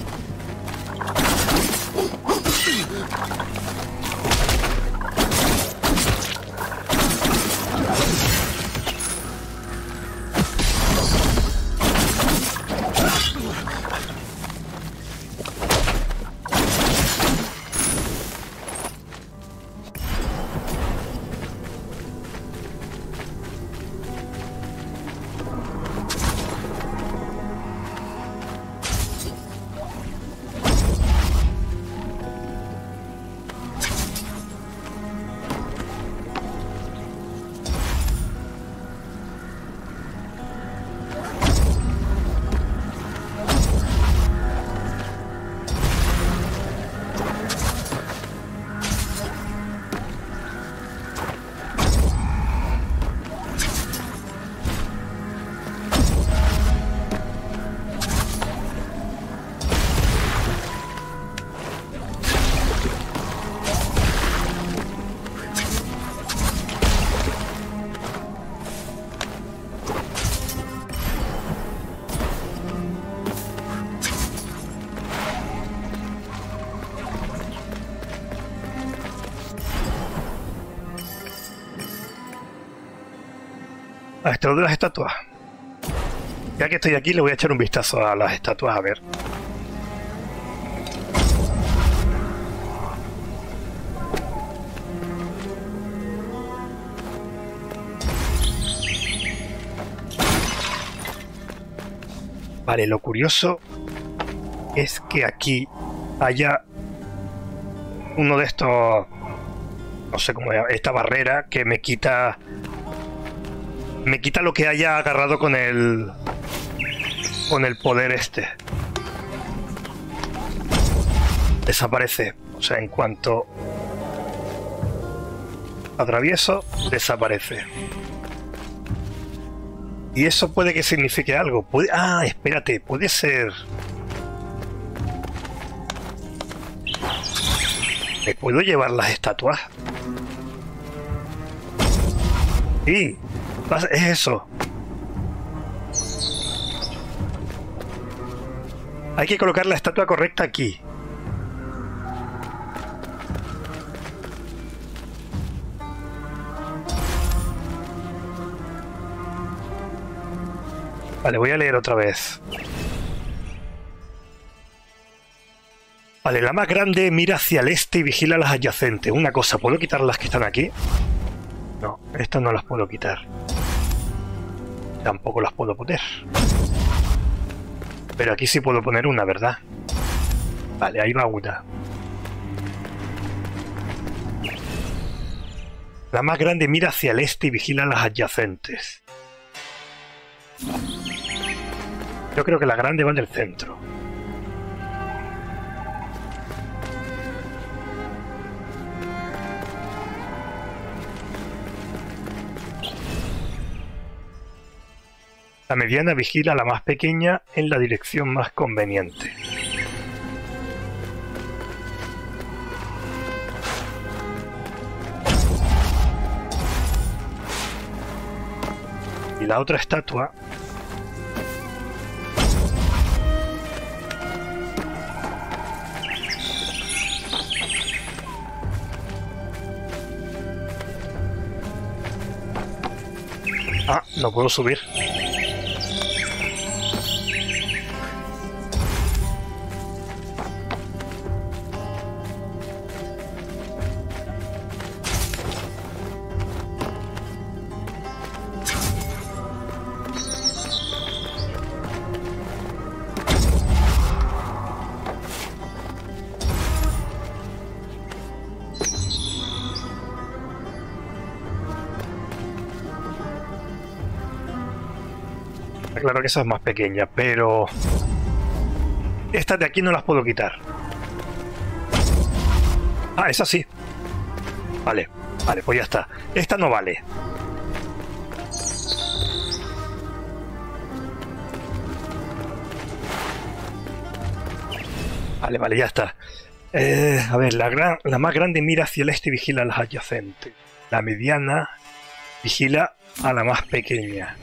A esto de las estatuas. Ya que estoy aquí, le voy a echar un vistazo a las estatuas, a ver. Vale, lo curioso es que aquí haya uno de estos, no sé cómo es, esta barrera que me quita lo que haya agarrado con el poder este. Desaparece. O sea, en cuanto atravieso, desaparece. Y eso puede que signifique algo. Ah, espérate, puede ser... ¿Me puedo llevar las estatuas? Sí, es eso. Hay que colocar la estatua correcta aquí. Vale, voy a leer otra vez. Vale, la más grande mira hacia el este y vigila las adyacentes. Una cosa, ¿puedo quitar las que están aquí? No, estas no las puedo quitar. Tampoco las puedo poner. Pero aquí sí puedo poner una, ¿verdad? Vale, ahí va una. La más grande mira hacia el este y vigila las adyacentes. Yo creo que la grande va en el centro. La mediana vigila a la más pequeña en la dirección más conveniente. Y la otra estatua no puedo subir. Claro que esa es más pequeña, pero estas de aquí no las puedo quitar. Ah, esa sí. Vale, vale, pues ya está. Esta no vale. Vale, vale, ya está. A ver, la más grande mira hacia el este y vigila a las adyacentes. La mediana vigila a la más pequeña.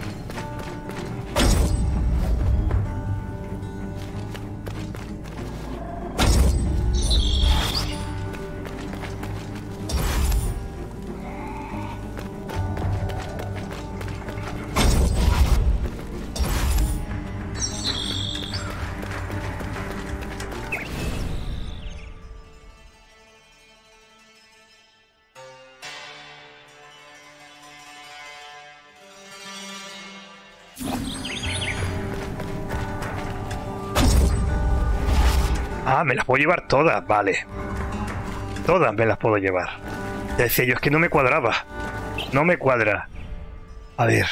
Ah, me las puedo llevar todas, vale. Todas me las puedo llevar. Ya decía yo, es que no me cuadraba. No me cuadra. A ver.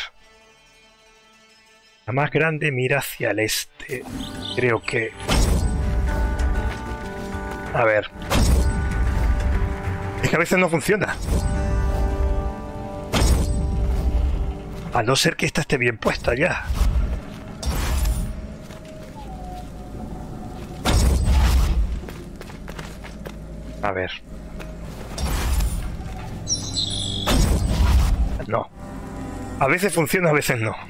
La más grande mira hacia el este. Creo que... A ver. Es que a veces no funciona. A no ser que esta esté bien puesta ya. A ver. No. A veces funciona, a veces no.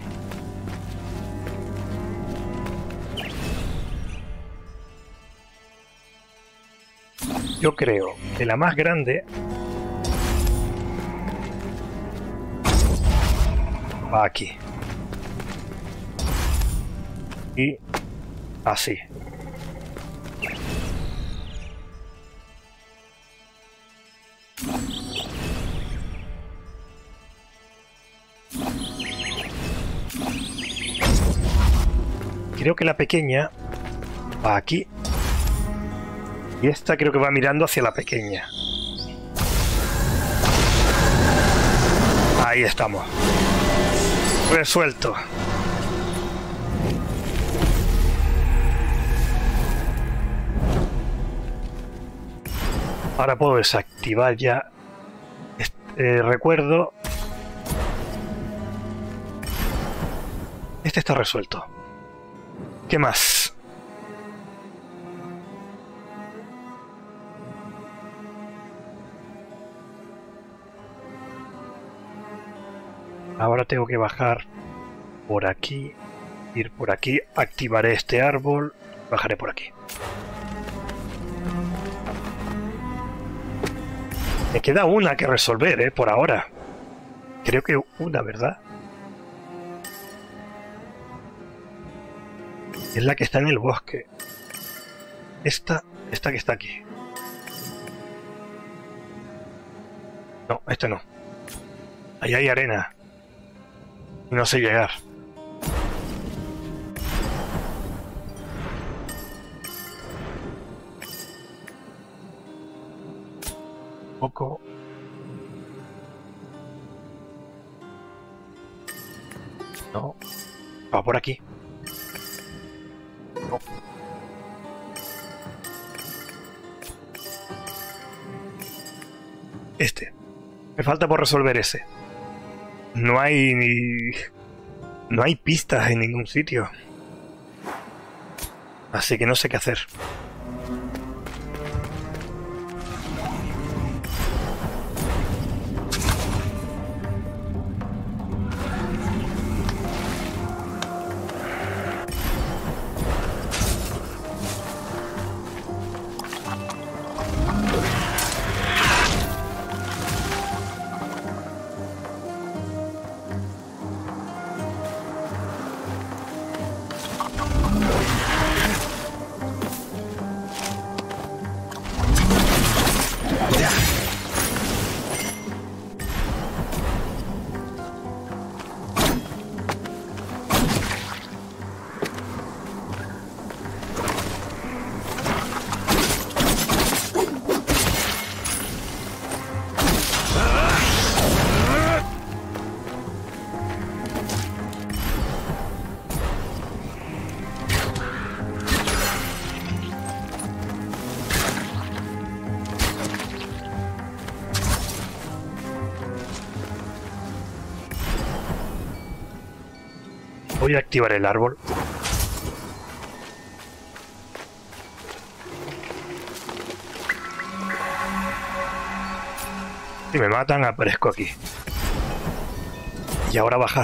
Yo creo que la más grande va aquí. Y así. Creo que la pequeña va aquí. Y esta creo que va mirando hacia la pequeña. Ahí estamos. Resuelto. Ahora puedo desactivar ya este recuerdo. Este está resuelto. ¿Qué más? Ahora tengo que bajar por aquí, ir por aquí, activaré este árbol, bajaré por aquí. Me queda una que resolver, por ahora. Creo que una, ¿verdad? Es la que está en el bosque. Esta que está aquí. No, este no. Ahí hay arena. Y no sé llegar. Poco. No. Va por aquí. No. Este. Me falta por resolver ese. No hay ni... No hay pistas en ningún sitio. Así que no sé qué hacer. Voy a activar el árbol. Si me matan, aparezco aquí. Y ahora bajar.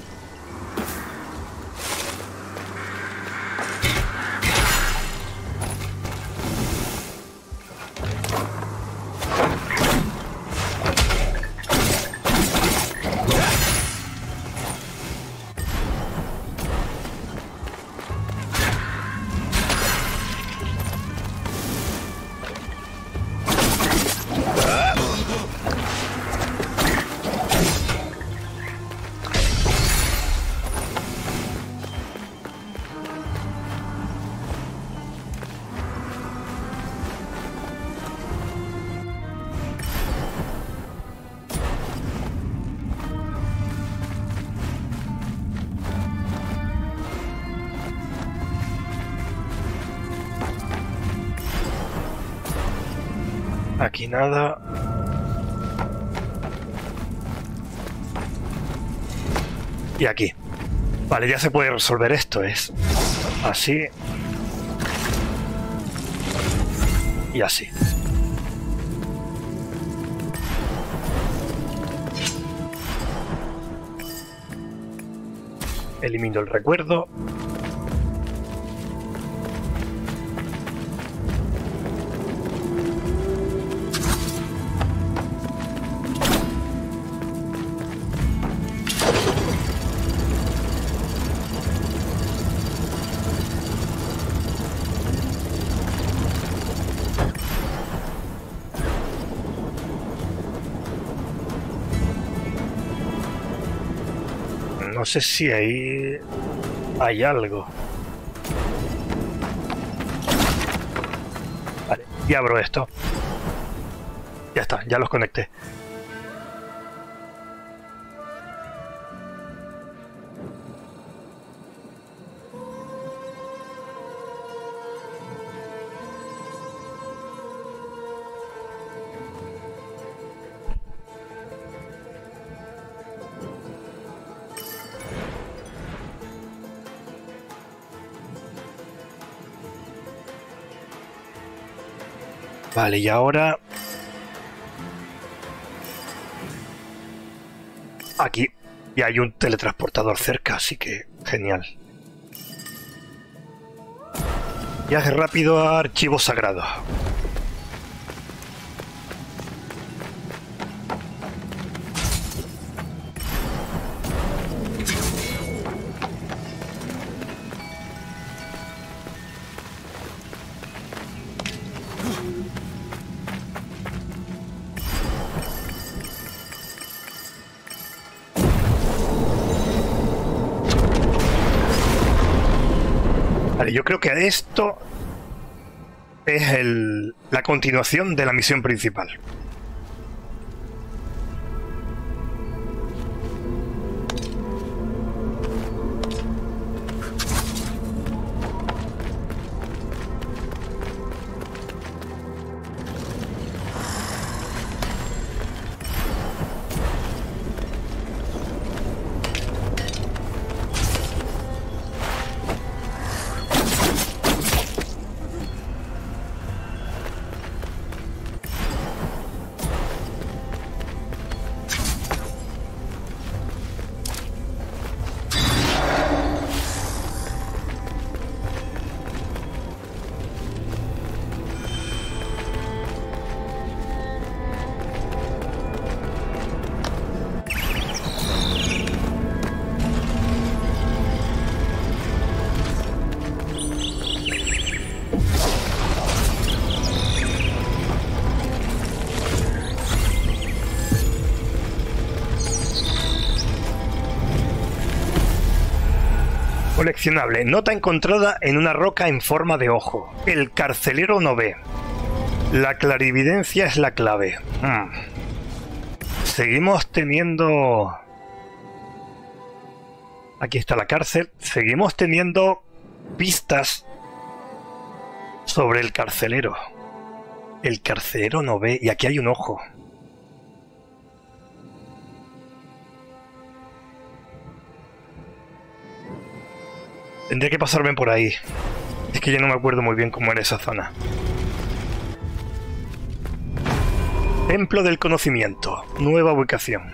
Aquí nada. Y aquí. Vale, ya se puede resolver esto. Es así. Y así. Elimino el recuerdo. No sé si ahí hay algo. Vale, y abro esto. Ya está, ya los conecté. Vale, y ahora... Aquí. Y hay un teletransportador cerca, así que genial. Viaje rápido a Archivo Sagrado. Vale, yo creo que esto es la continuación de la misión principal. Coleccionable. Nota encontrada en una roca en forma de ojo. El carcelero no ve. La clarividencia es la clave. Seguimos teniendo... Aquí está la cárcel. Seguimos teniendo pistas sobre el carcelero. El carcelero no ve. Y aquí hay un ojo. Tendré que pasarme por ahí. Es que yo no me acuerdo muy bien cómo era esa zona. Templo del Conocimiento. Nueva ubicación.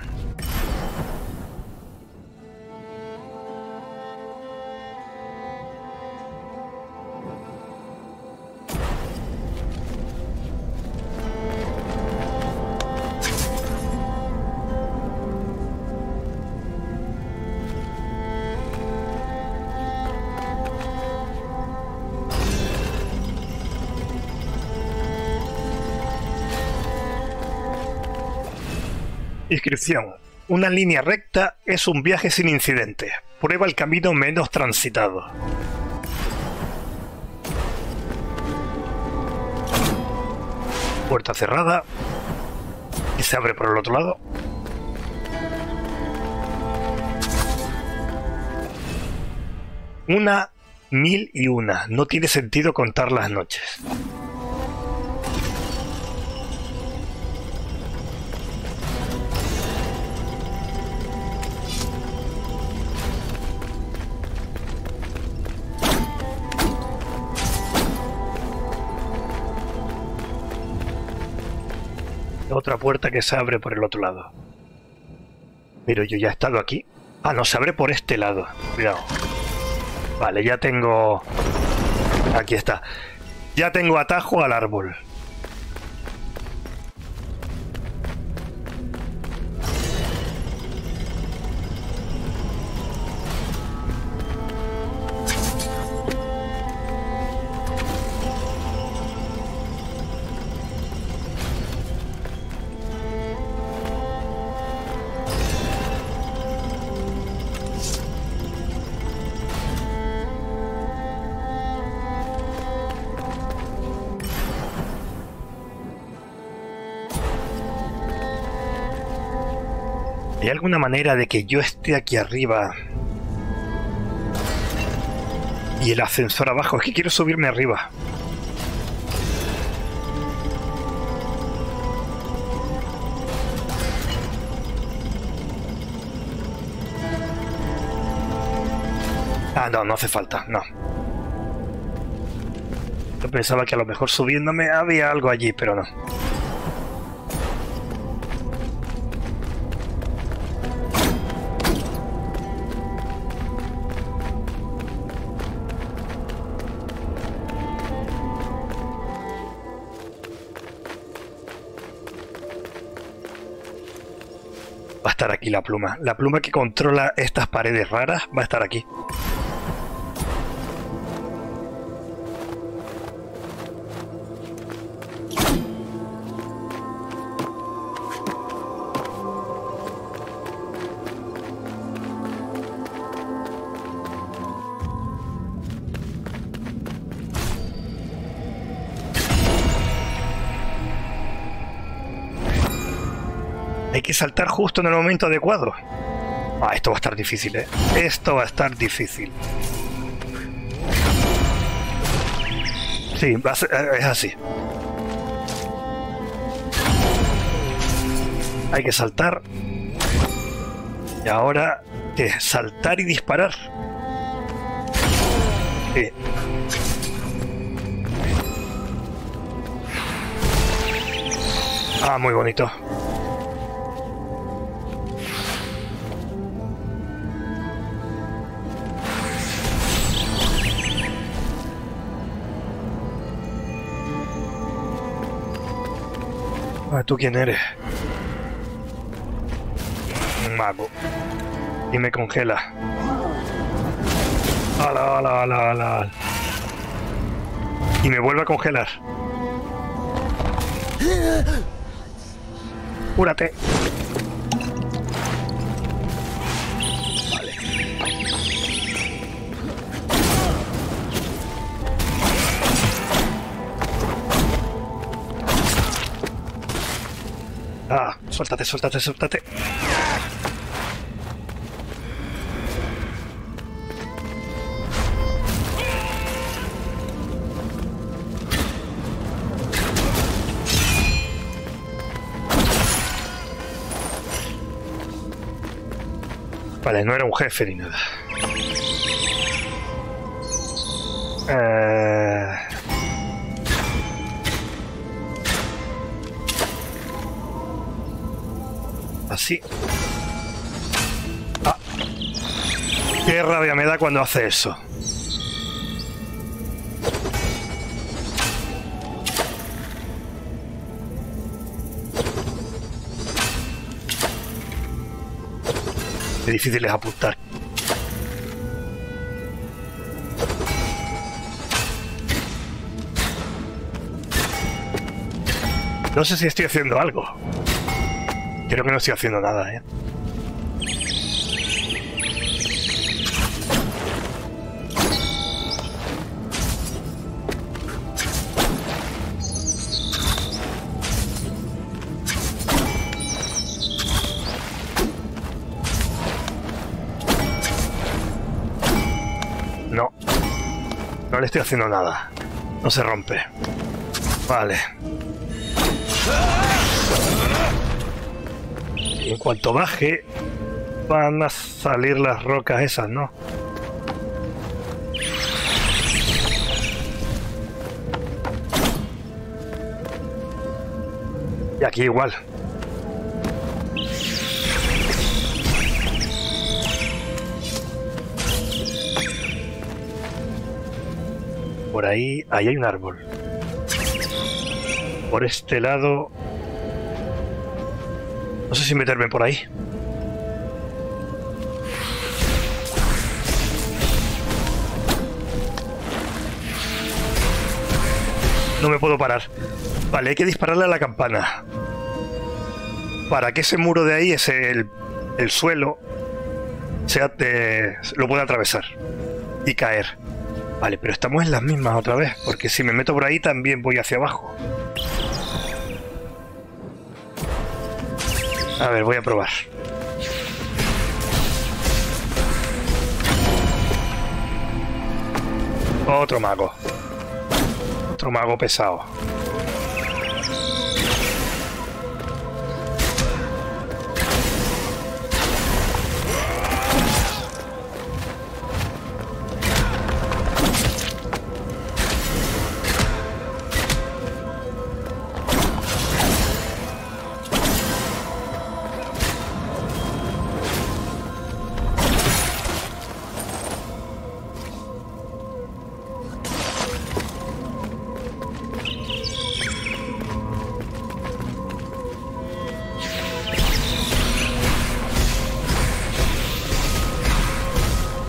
Inscripción. Una línea recta es un viaje sin incidentes. Prueba el camino menos transitado. Puerta cerrada. Y se abre por el otro lado. Una, 1001. No tiene sentido contar las noches. Otra puerta que se abre por el otro lado. Pero yo ya he estado aquí. Ah, no, se abre por este lado. Cuidado. Vale, ya tengo... Aquí está. Ya tengo atajo al árbol. ¿Hay alguna manera de que yo esté aquí arriba y el ascensor abajo? Es que quiero subirme arriba. Ah, no, no hace falta, no. Yo pensaba que a lo mejor subiéndome había algo allí, pero no. Va a estar aquí la pluma. La pluma que controla estas paredes raras va a estar aquí. Hay que saltar justo en el momento adecuado. Ah, esto va a estar difícil, ¿eh? Esto va a estar difícil. Sí, es así. Hay que saltar. Y ahora, ¿qué? Saltar y disparar. Sí. Ah, muy bonito. ¿Tú quién eres? Un mago. Y me congela. ¡Hala, hala, hala, hala! Y me vuelve a congelar. ¡Cúrate! Ah, suéltate, suéltate, suéltate. Vale, no era un jefe ni nada. Así. Ah. Qué rabia me da cuando hace eso. Qué difícil es apuntar. No sé si estoy haciendo algo. Creo que no estoy haciendo nada, ¿eh? No. No le estoy haciendo nada. No se rompe. Vale. En cuanto baje, van a salir las rocas esas, ¿no? Y aquí igual. Por ahí hay un árbol. Por este lado... No sé si meterme por ahí. No me puedo parar. Vale, hay que dispararle a la campana. Para que ese muro de ahí, el suelo, lo pueda atravesar y caer. Vale, pero estamos en las mismas otra vez, porque si me meto por ahí también voy hacia abajo. A ver, voy a probar. Otro mago. Otro mago pesado.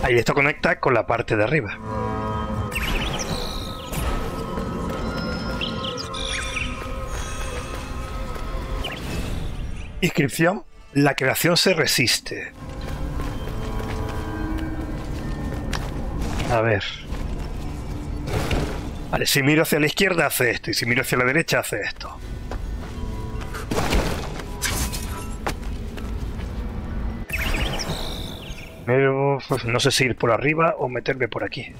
Ahí esto conecta con la parte de arriba. Inscripción: la creación se resiste. A ver. Vale, si miro hacia la izquierda hace esto, y si miro hacia la derecha hace esto. Pero pues, no sé si ir por arriba o meterme por aquí.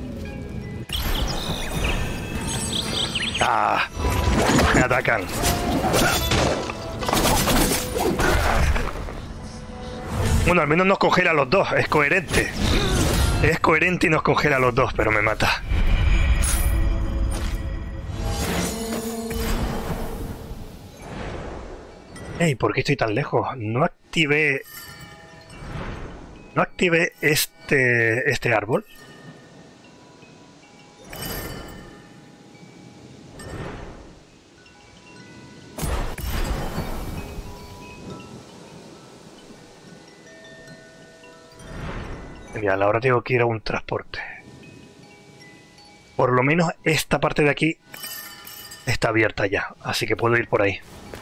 ¡Ah! Me atacan. Bueno, al menos nos congela a los dos, es coherente. Es coherente y nos congela a los dos, pero me mata. Ey, ¿por qué estoy tan lejos? No activé este árbol. Mira, ahora tengo que ir a un transporte. Por lo menos esta parte de aquí está abierta ya, así que puedo ir por ahí.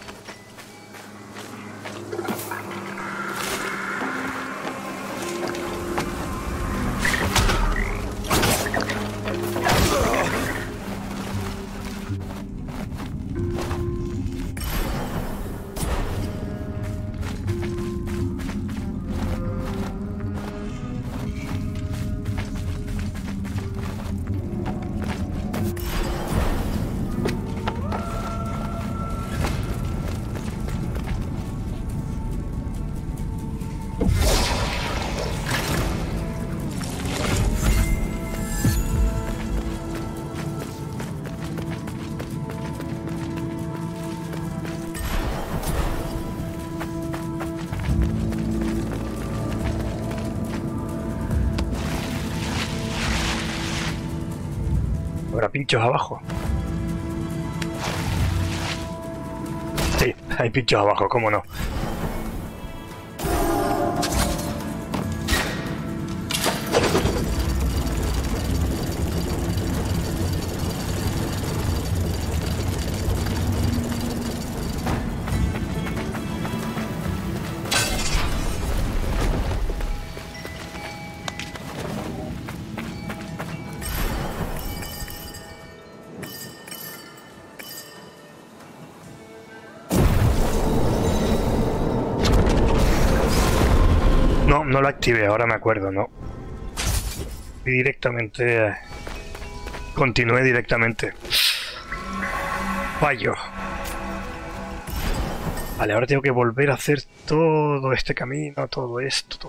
Habrá pinchos abajo. Sí, hay pinchos abajo, cómo no. No lo activé, ahora me acuerdo, no. Y directamente... continué directamente. Fallo. Vale, ahora tengo que volver a hacer todo este camino, todo esto.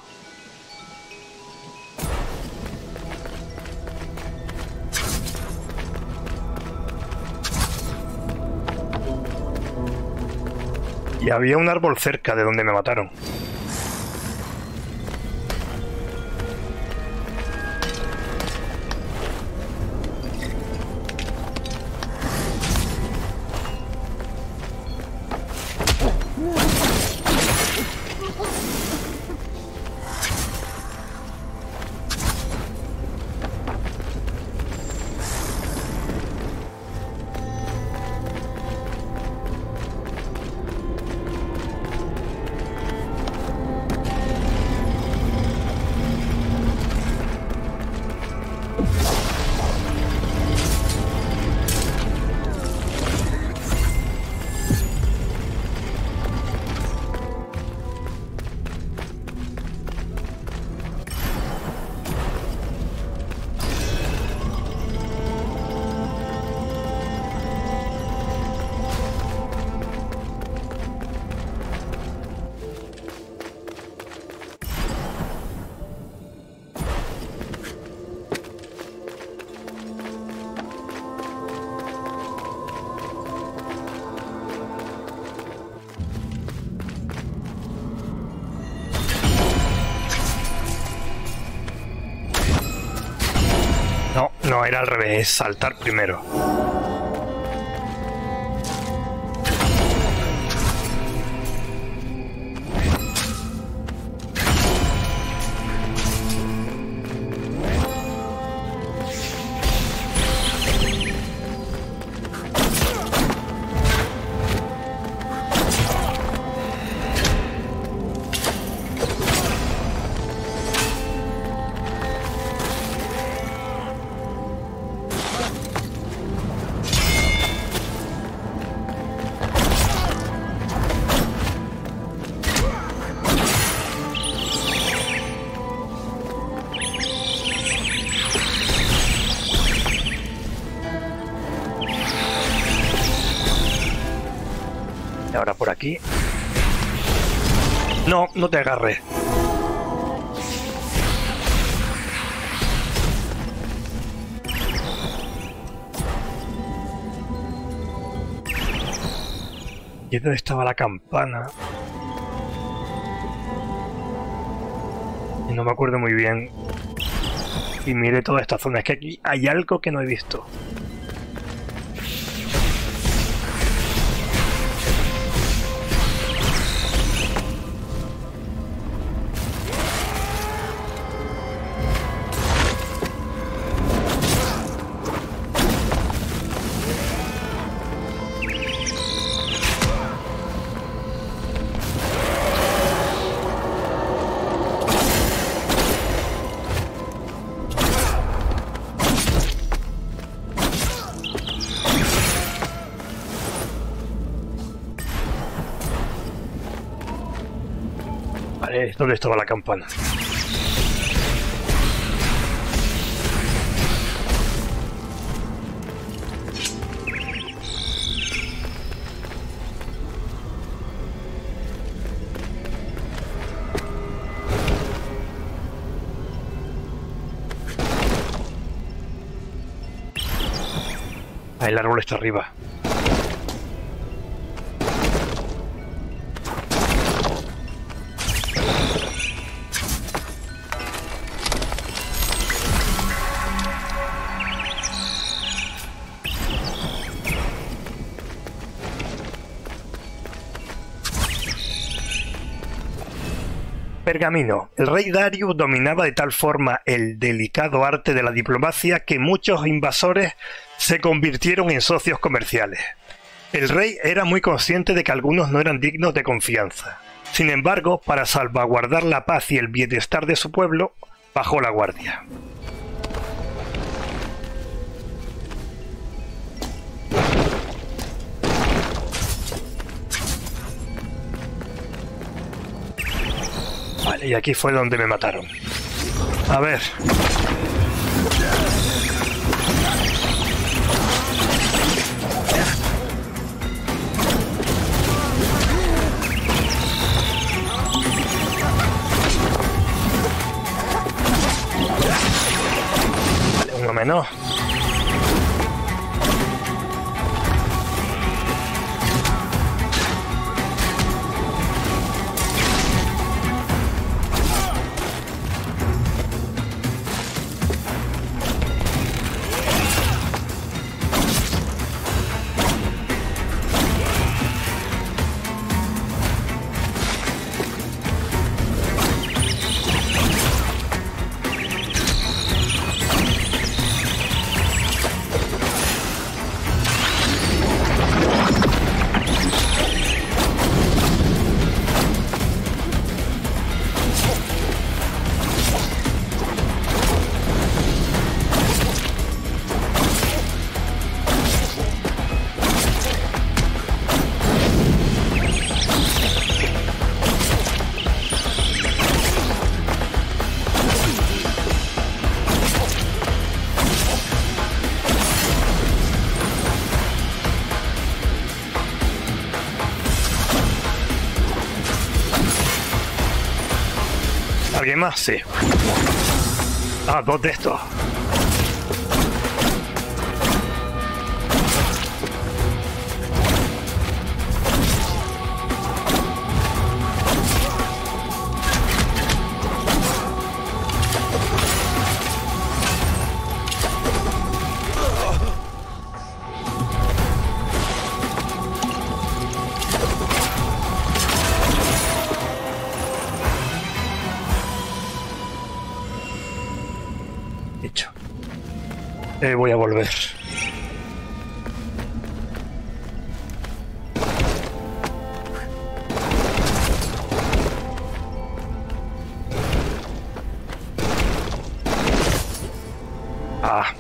Y había un árbol cerca de donde me mataron. No, era al revés, saltar primero. aquí. No, no te agarres. ¿Y dónde estaba la campana? Y no me acuerdo muy bien. Y mire toda esta zona. Es que aquí hay algo que no he visto. Vale, ¿dónde estaba la campana? Ah, el árbol está arriba. Pergamino. El rey Darius dominaba de tal forma el delicado arte de la diplomacia que muchos invasores se convirtieron en socios comerciales. El rey era muy consciente de que algunos no eran dignos de confianza. Sin embargo, para salvaguardar la paz y el bienestar de su pueblo, bajó la guardia. Vale, y aquí fue donde me mataron. A ver. Vale, uno menos. ¿Alguien más? Sí. Ah, dos de estos. Dicho. Voy a volver. Ah.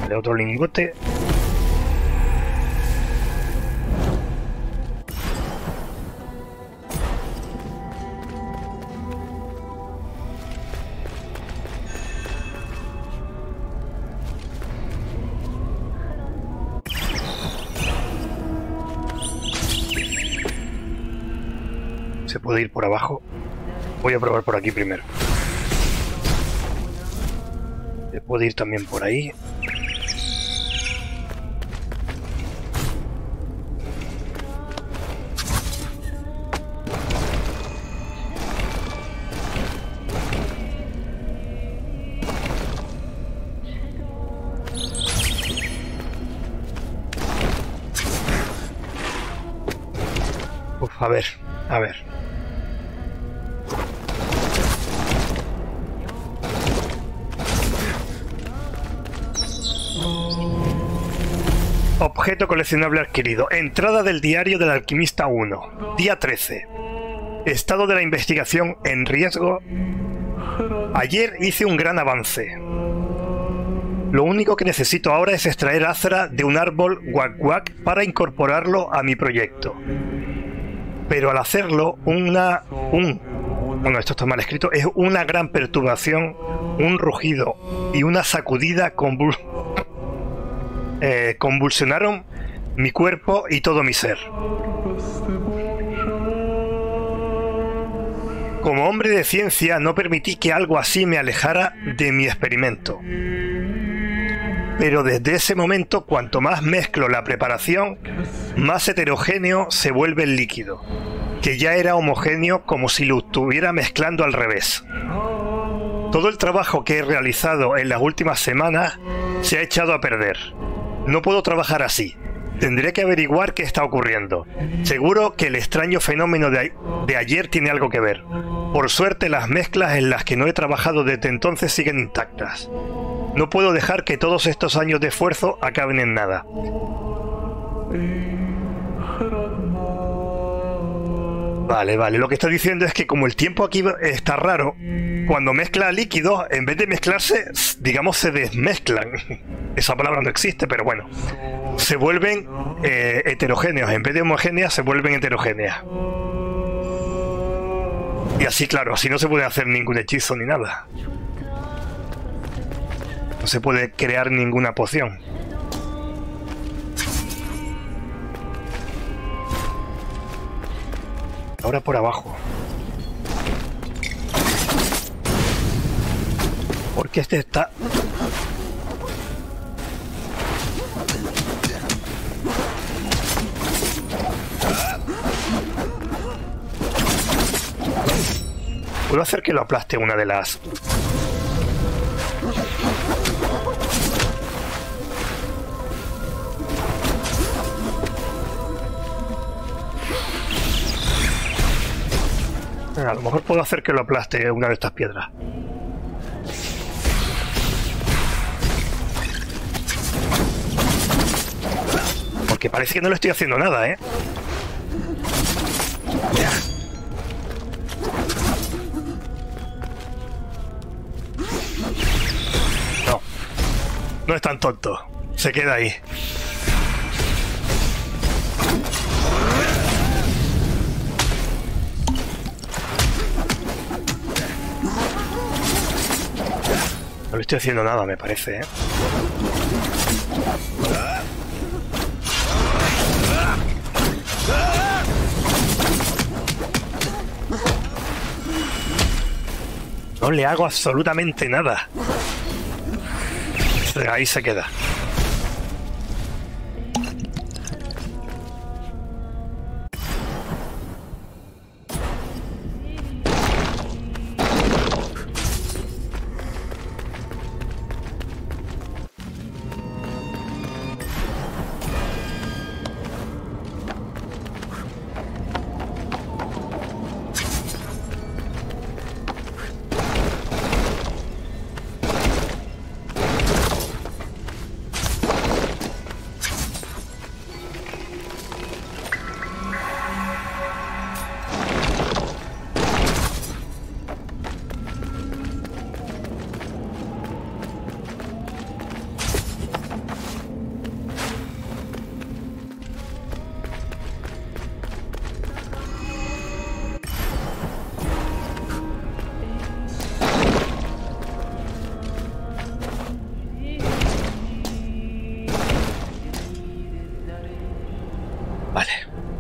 Vale, otro lingote. Se puede ir por abajo. Voy a probar por aquí primero. Se puede ir también por ahí. Uf, a ver, a ver. Objeto coleccionable adquirido. Entrada del diario del alquimista 1. Día 13. Estado de la investigación en riesgo. Ayer hice un gran avance. Lo único que necesito ahora es extraer azra de un árbol guac para incorporarlo a mi proyecto. Pero al hacerlo, bueno, esto está mal escrito, es una gran perturbación, un rugido y una sacudida convulsionaron mi cuerpo y todo mi ser. Como hombre de ciencia, no permití que algo así me alejara de mi experimento. Pero desde ese momento, cuanto más mezclo la preparación, más heterogéneo se vuelve el líquido, que ya era homogéneo como si lo estuviera mezclando al revés. Todo el trabajo que he realizado en las últimas semanas se ha echado a perder. No puedo trabajar así. Tendré que averiguar qué está ocurriendo. Seguro que el extraño fenómeno de ayer tiene algo que ver. Por suerte, las mezclas en las que no he trabajado desde entonces siguen intactas. No puedo dejar que todos estos años de esfuerzo acaben en nada. Vale, vale. Lo que está diciendo es que como el tiempo aquí está raro, cuando mezcla líquidos, en vez de mezclarse, digamos, se desmezclan. Esa palabra no existe, pero bueno. Se vuelven heterogéneos. En vez de homogéneas, se vuelven heterogéneas. Y así, claro, así no se puede hacer ningún hechizo ni nada. No se puede crear ninguna poción. Ahora por abajo. Porque este está... Puedo hacer que lo aplaste una de las... A lo mejor puedo hacer que lo aplaste una de estas piedras. Porque parece que no le estoy haciendo nada, ¿eh? No. No es tan tonto. Se queda ahí. No le estoy haciendo nada, me parece, ¿eh? No le hago absolutamente nada. Ahí se queda.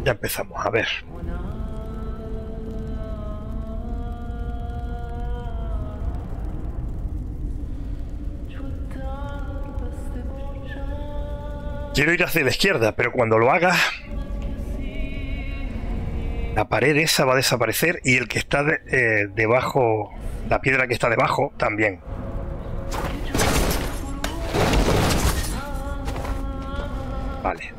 Ya empezamos, a ver. Quiero ir hacia la izquierda, pero cuando lo haga, la pared esa va a desaparecer y el que está debajo, la piedra que está debajo, también. Vale.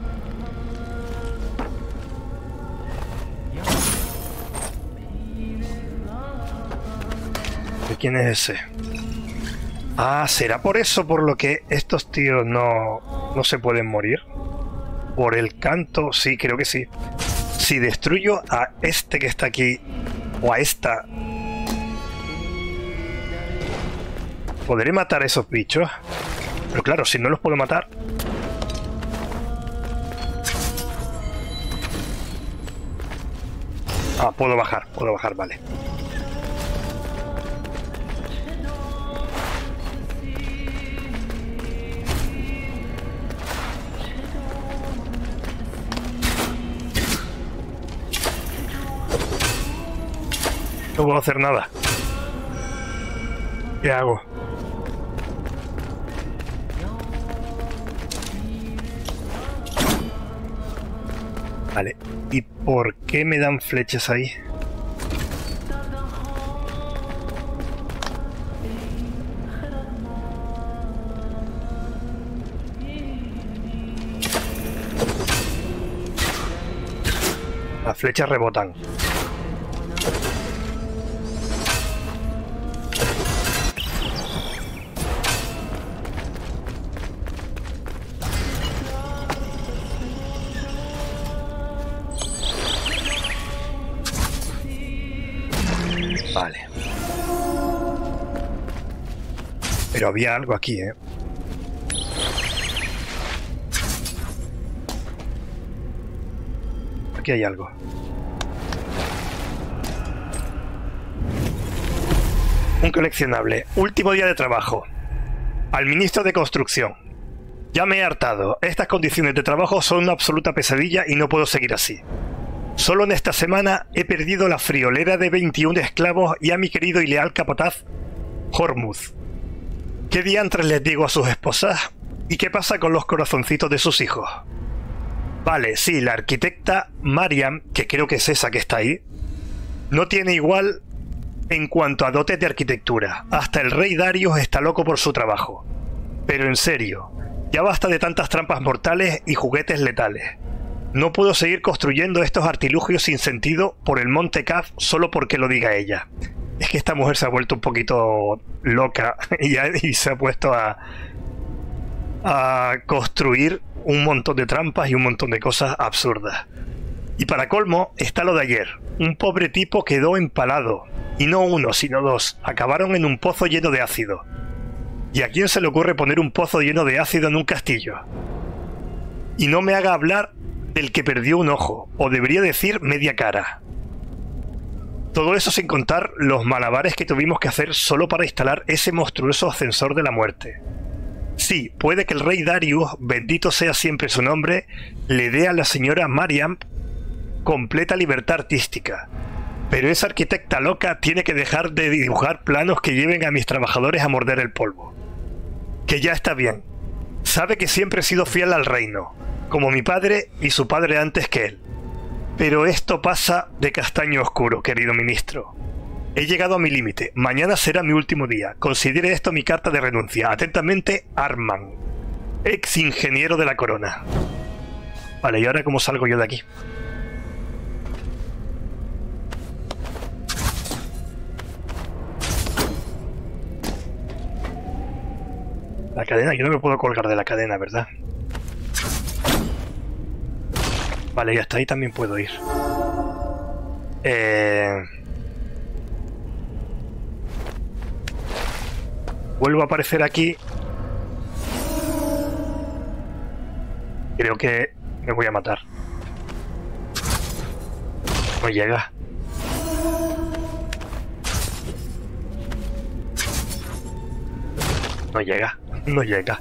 ¿De quién es ese? Ah, ¿será por eso por lo que estos tíos no se pueden morir? ¿Por el canto? Sí, creo que sí. Si destruyo a este que está aquí, o a esta, ¿podré matar a esos bichos? Pero claro, si no los puedo matar... Ah, puedo bajar, vale. No puedo hacer nada. ¿Qué hago? Vale. ¿Y por qué me dan flechas ahí? Las flechas rebotan. Vale. Pero había algo aquí, ¿eh? Aquí hay algo. Un coleccionable. Último día de trabajo. Al ministro de Construcción. Ya me he hartado. Estas condiciones de trabajo son una absoluta pesadilla y no puedo seguir así. Solo en esta semana he perdido la friolera de 21 esclavos y a mi querido y leal capataz, Hormuz. ¿Qué diantres les digo a sus esposas? ¿Y qué pasa con los corazoncitos de sus hijos? Vale, sí, la arquitecta Mariam, que creo que es esa que está ahí, no tiene igual en cuanto a dotes de arquitectura. Hasta el rey Darius está loco por su trabajo. Pero en serio, ya basta de tantas trampas mortales y juguetes letales. No puedo seguir construyendo estos artilugios sin sentido por el monte Kaf solo porque lo diga ella. Es que esta mujer se ha vuelto un poquito loca y se ha puesto a construir un montón de trampas y un montón de cosas absurdas. Y para colmo está lo de ayer. Un pobre tipo quedó empalado. Y no uno, sino dos. Acabaron en un pozo lleno de ácido. ¿Y a quién se le ocurre poner un pozo lleno de ácido en un castillo? Y no me haga hablar del que perdió un ojo, o debería decir media cara. Todo eso sin contar los malabares que tuvimos que hacer solo para instalar ese monstruoso ascensor de la muerte. Sí, puede que el rey Darius, bendito sea siempre su nombre, le dé a la señora Mariam completa libertad artística. Pero esa arquitecta loca tiene que dejar de dibujar planos que lleven a mis trabajadores a morder el polvo. Que ya está bien. Sabe que siempre he sido fiel al reino, como mi padre y su padre antes que él. Pero esto pasa de castaño oscuro, querido ministro. He llegado a mi límite. Mañana será mi último día. Considere esto mi carta de renuncia. Atentamente, Arman, ex ingeniero de la corona. Vale, ¿y ahora cómo salgo yo de aquí? La cadena, yo no me puedo colgar de la cadena, ¿verdad? Vale, y hasta ahí también puedo ir. Vuelvo a aparecer aquí. Creo que me voy a matar. No llega. No llega. No llega.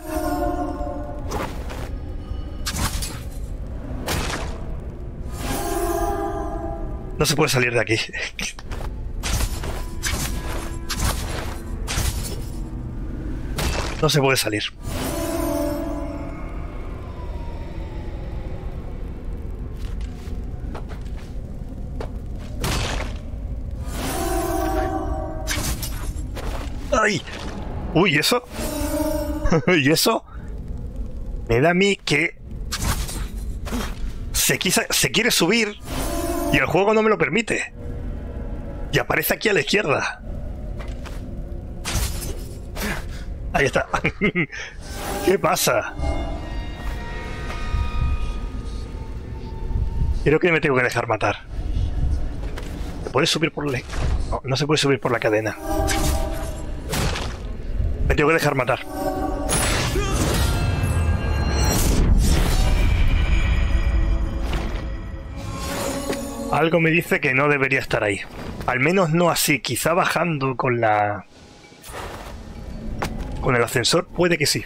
No se puede salir de aquí. No se puede salir. ¡Ay! ¡Uy! ¿Eso? ¿Y eso? Me da a mí que se quiere subir y el juego no me lo permite. Y aparece aquí a la izquierda. Ahí está. ¿Qué pasa? Creo que me tengo que dejar matar. ¿Se puede subir por la... No, no se puede subir por la cadena. Me tengo que dejar matar. Algo me dice que no debería estar ahí. Al menos no así. Quizá bajando con la... con el ascensor puede que sí.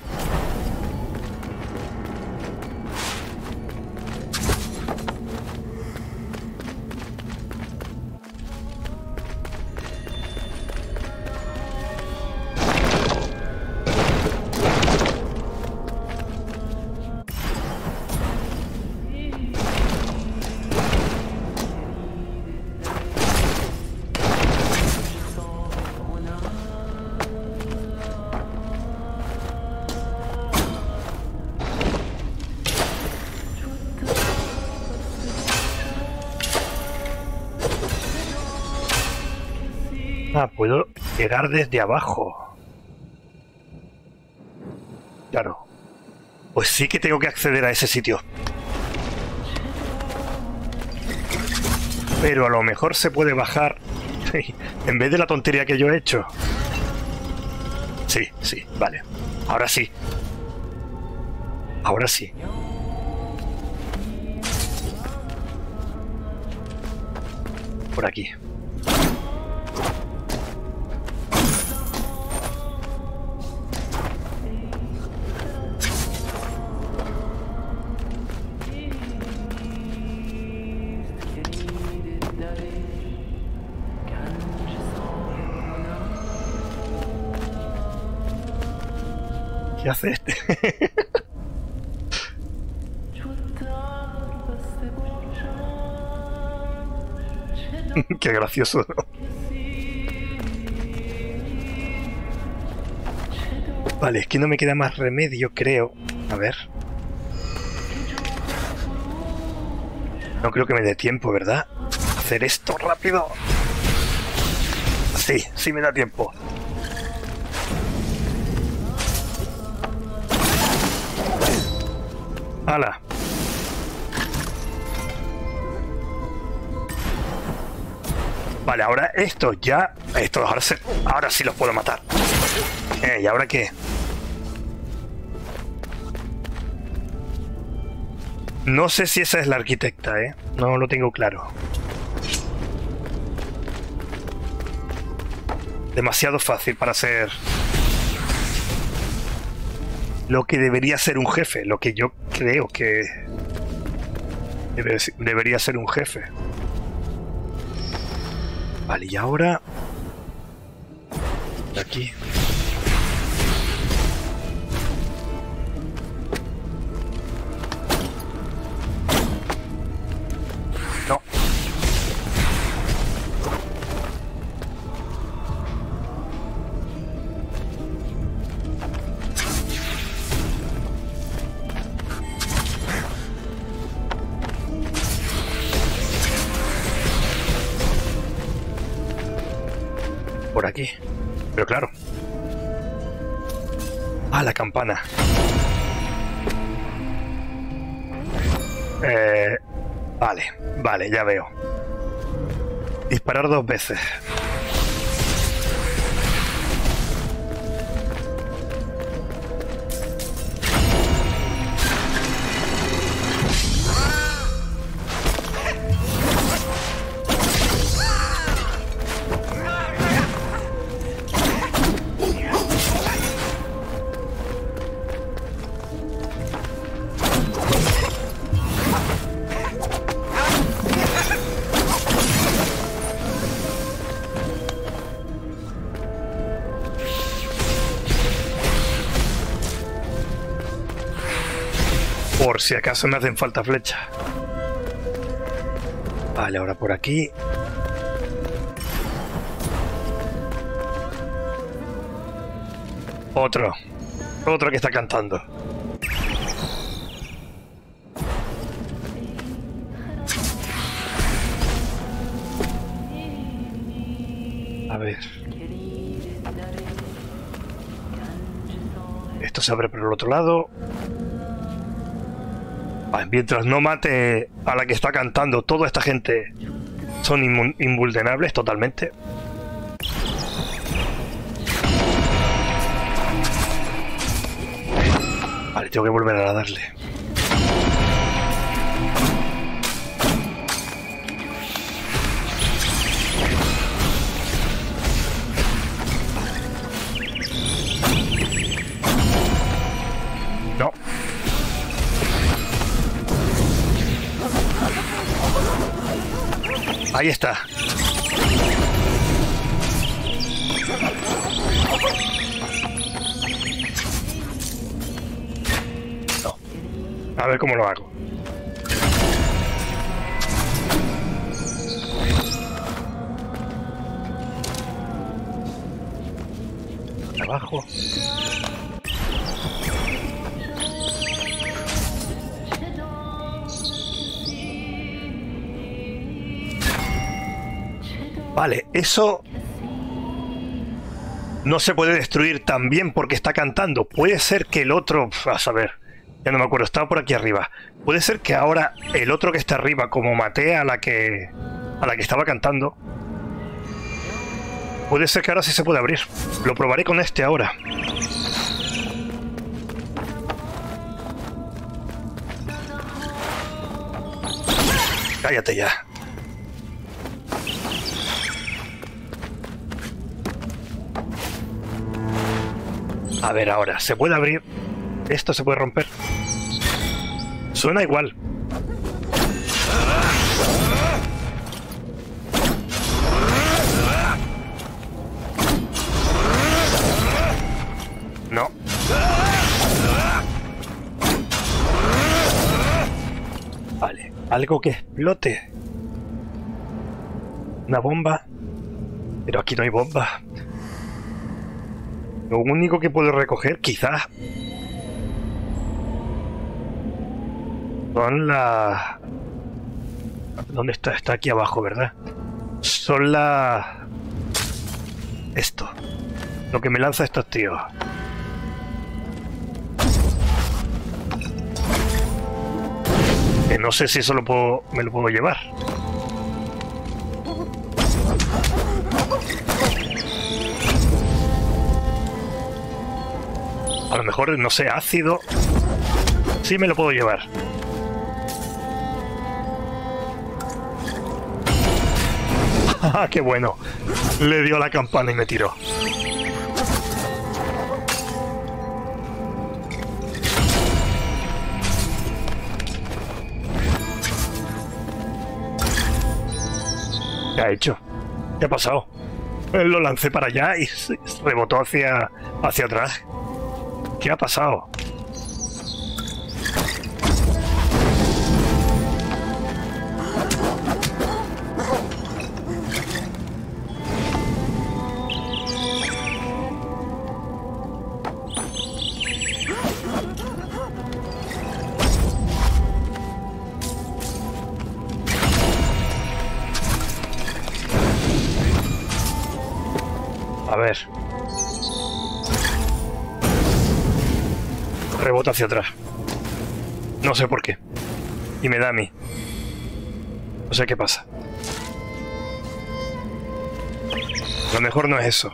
Ah, puedo llegar desde abajo. Claro. Pues sí que tengo que acceder a ese sitio. Pero a lo mejor se puede bajar en vez de la tontería que yo he hecho. Sí, sí, vale. Ahora sí. Ahora sí. Por aquí. ¿Qué hace este? Qué gracioso, ¿no? Vale, es que no me queda más remedio, creo. A ver. No creo que me dé tiempo, ¿verdad? Hacer esto rápido. Sí, sí me da tiempo. ¡Hala! Vale, ahora esto ya... Esto, ahora sí los puedo matar. ¿Y ahora qué? No sé si esa es la arquitecta, ¿eh? No lo tengo claro. Demasiado fácil para ser... lo que debería ser un jefe, lo que yo creo que debería ser un jefe. Vale, y ahora... de aquí. No. Por aquí. Pero claro. Ah, la campana. Vale, vale, ya veo. Disparar 2 veces. Por si acaso me hacen falta flechas. Vale, ahora por aquí. Otro que está cantando. A ver. Esto se abre por el otro lado. Mientras no mate a la que está cantando, toda esta gente son invulnerables totalmente. Vale, tengo que volver a darle. No. Ahí está. No. A ver cómo lo hago. Abajo. Vale, eso no se puede destruir también porque está cantando. Puede ser que el otro... A saber, ya no me acuerdo, estaba por aquí arriba. Puede ser que ahora el otro que está arriba, como maté a la que estaba cantando, puede ser que ahora sí se puede abrir. Lo probaré con este ahora. Cállate ya. A ver ahora, ¿se puede abrir? ¿Esto se puede romper? Suena igual. No. Vale, algo que explote. Una bomba. Pero aquí no hay bomba. Lo único que puedo recoger, quizás, son las... ¿Dónde está? Está aquí abajo, ¿verdad? Son las... Esto. Lo que me lanza estos tíos. Que no sé si eso me lo puedo llevar. A lo mejor, no sé, ácido. Sí me lo puedo llevar. ¡Ah, qué bueno! Le dio a la campana y me tiró. ¿Qué ha hecho? ¿Qué ha pasado? Lo lancé para allá y rebotó hacia atrás. ¿Qué ha pasado? A ver. Rebota hacia atrás. No sé por qué. Y me da a mí. No sé qué pasa. A lo mejor no es eso.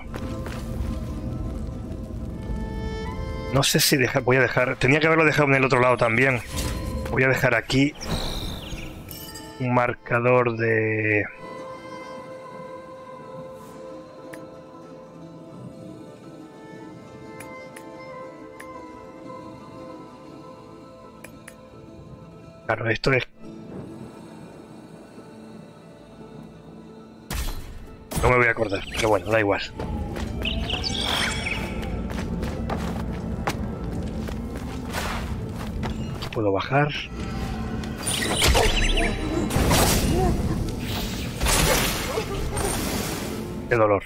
No sé si voy a dejar... Tenía que haberlo dejado en el otro lado también. Voy a dejar aquí un marcador de... Claro, esto es... No me voy a acordar, pero bueno, da igual. puedo bajar. Qué dolor.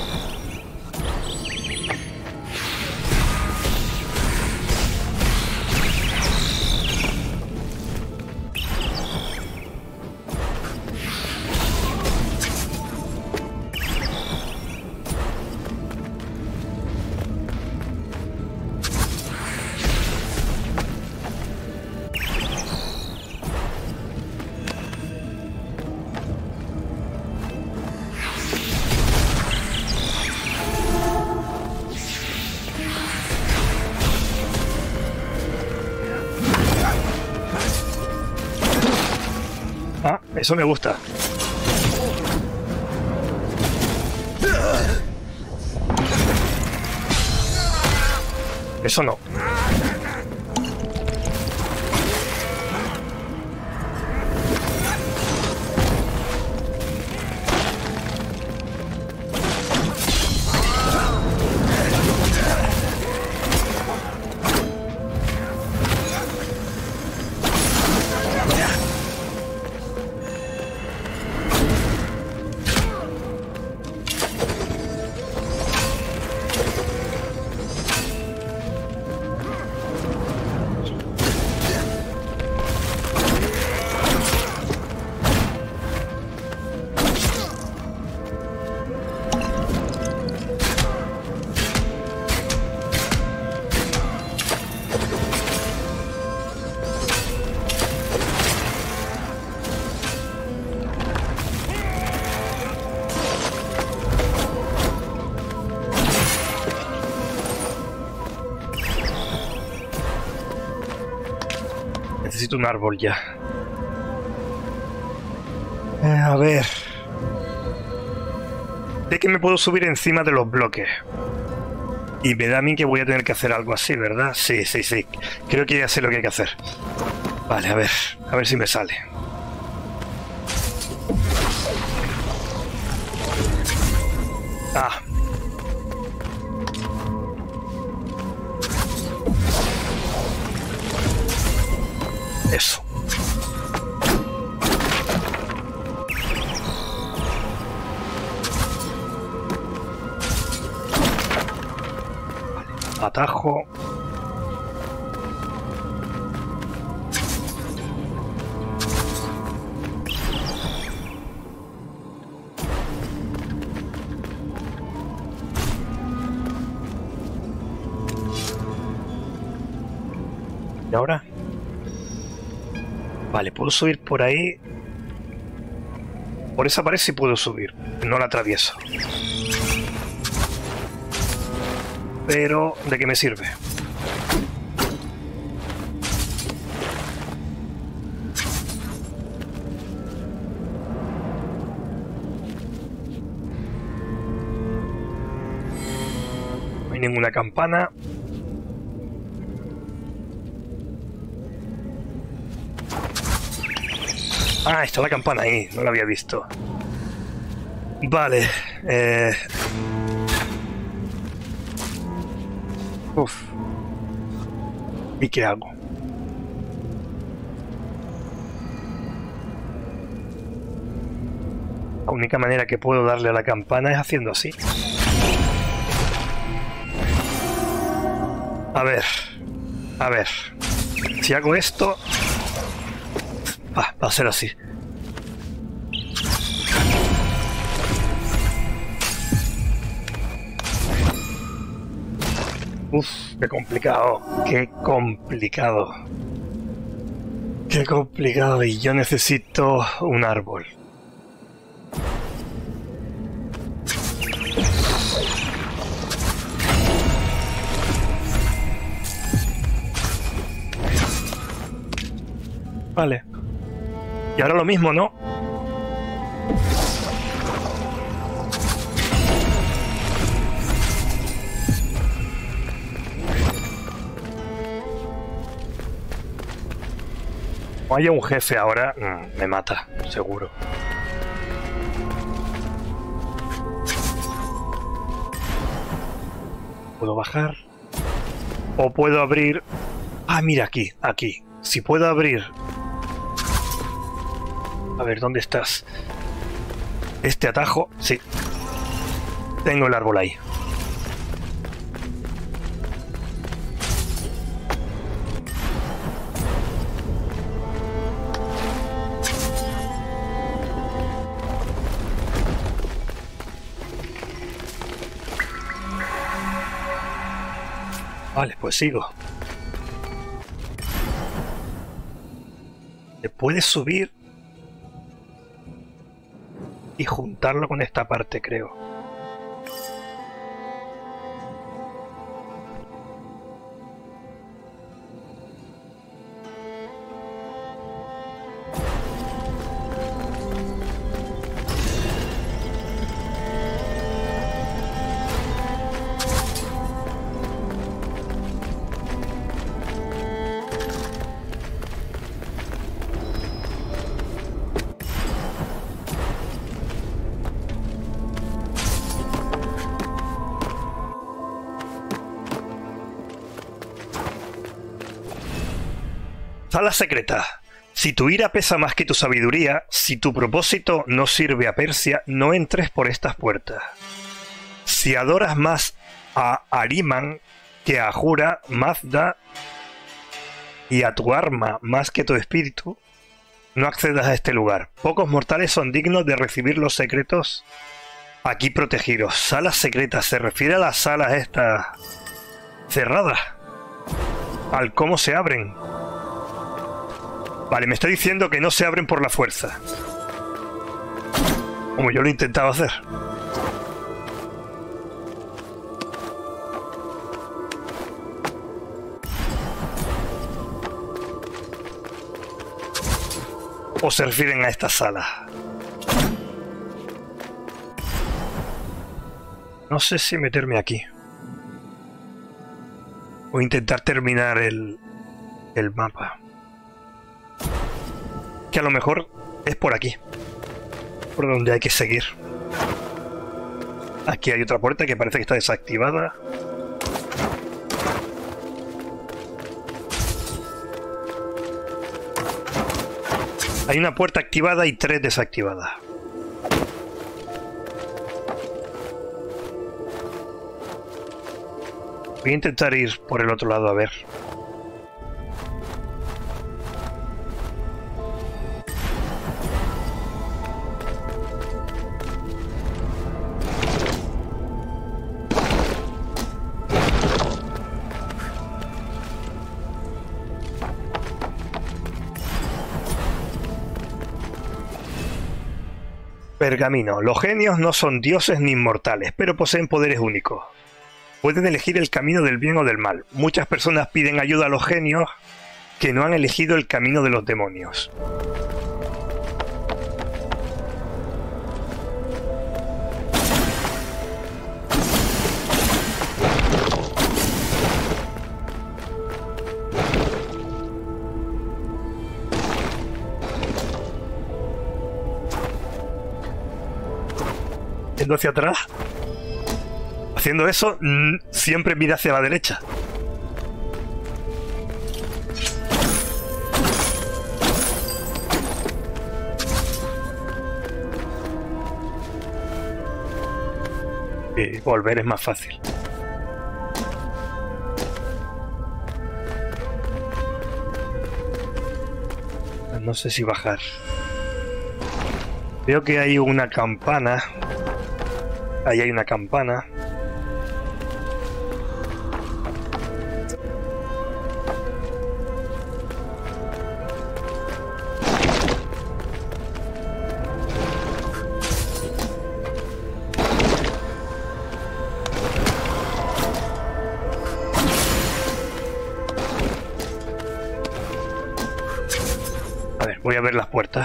Ah, eso me gusta. Eso no. Necesito un árbol ya. A ver. Sé que me puedo subir encima de los bloques. Y me da a mí que voy a tener que hacer algo así, ¿verdad? Sí, sí, sí. Creo que ya sé lo que hay que hacer. Vale, a ver si me sale. Ah. Eso. Vale, atajo. ¿Y ahora? Vale, puedo subir por ahí. Por esa pared sí puedo subir. No la atravieso. Pero, ¿de qué me sirve? No hay ninguna campana. Ah, está la campana ahí, no la había visto. Vale. Uf. ¿Y qué hago? La única manera que puedo darle a la campana es haciendo así. A ver. A ver. Si hago esto... Ah, va a ser así. Uf, qué complicado. Qué complicado. Qué complicado. Y yo necesito un árbol. Vale. Y ahora lo mismo, ¿no? O haya un jefe ahora, me mata, seguro. ¿Puedo bajar? ¿O puedo abrir? Ah, mira, aquí, aquí. si puedo abrir... A ver, ¿dónde estás? Este atajo, sí. Tengo el árbol ahí. Vale, pues sigo. ¿Te puedes subir? Y juntarlo con esta parte, creo. Sala secreta. Si tu ira pesa más que tu sabiduría, si tu propósito no sirve a Persia, no entres por estas puertas. Si adoras más a Ahriman que a Ahura Mazda y a tu arma más que tu espíritu, no accedas a este lugar. Pocos mortales son dignos de recibir los secretos aquí protegidos. Salas secretas, se refiere a las salas estas cerradas, al cómo se abren. Vale, me está diciendo que no se abren por la fuerza, como yo lo he intentado hacer. O se refieren a esta sala. No sé si meterme aquí o intentar terminar el mapa. Que a lo mejor es por aquí, por donde hay que seguir. Aquí hay otra puerta que parece que está desactivada. Hay una puerta activada y 3 desactivadas. Voy a intentar ir por el otro lado a ver. Pergamino. Los genios no son dioses ni inmortales, pero poseen poderes únicos. Pueden elegir el camino del bien o del mal. Muchas personas piden ayuda a los genios que no han elegido el camino de los demonios. Yendo hacia atrás. Haciendo eso, siempre mira hacia la derecha. Y volver es más fácil. No sé si bajar. Veo que hay una campana. Ahí hay una campana. A ver, voy a ver las puertas.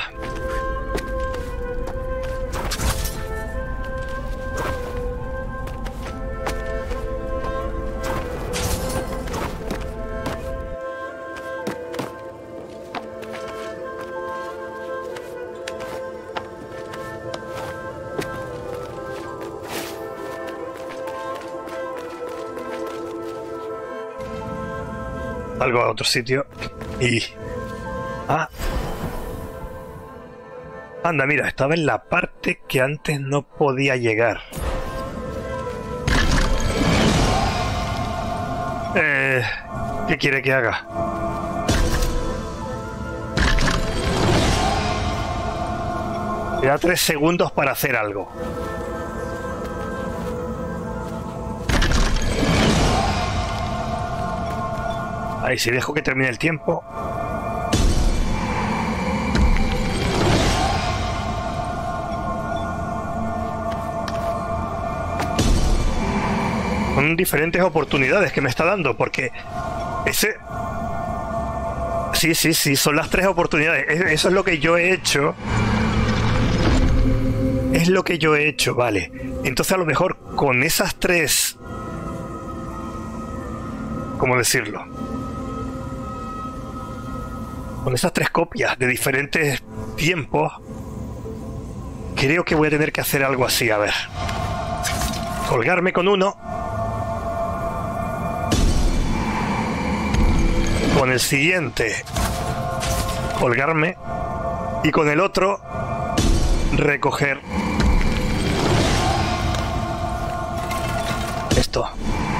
Salgo a otro sitio y Ah. Anda, mira, estaba en la parte que antes no podía llegar. ¿Qué quiere que haga? Me da 3 segundos para hacer algo. Ahí, si dejo que termine el tiempo. Son diferentes oportunidades que me está dando, porque ese... Sí, son las 3 oportunidades. Eso es lo que yo he hecho. Es lo que yo he hecho, vale. Entonces a lo mejor con esas 3... ¿Cómo decirlo? Con esas 3 copias de diferentes tiempos, creo que voy a tener que hacer algo así, a ver. Colgarme con uno. Con el siguiente, colgarme. Y con el otro, recoger esto.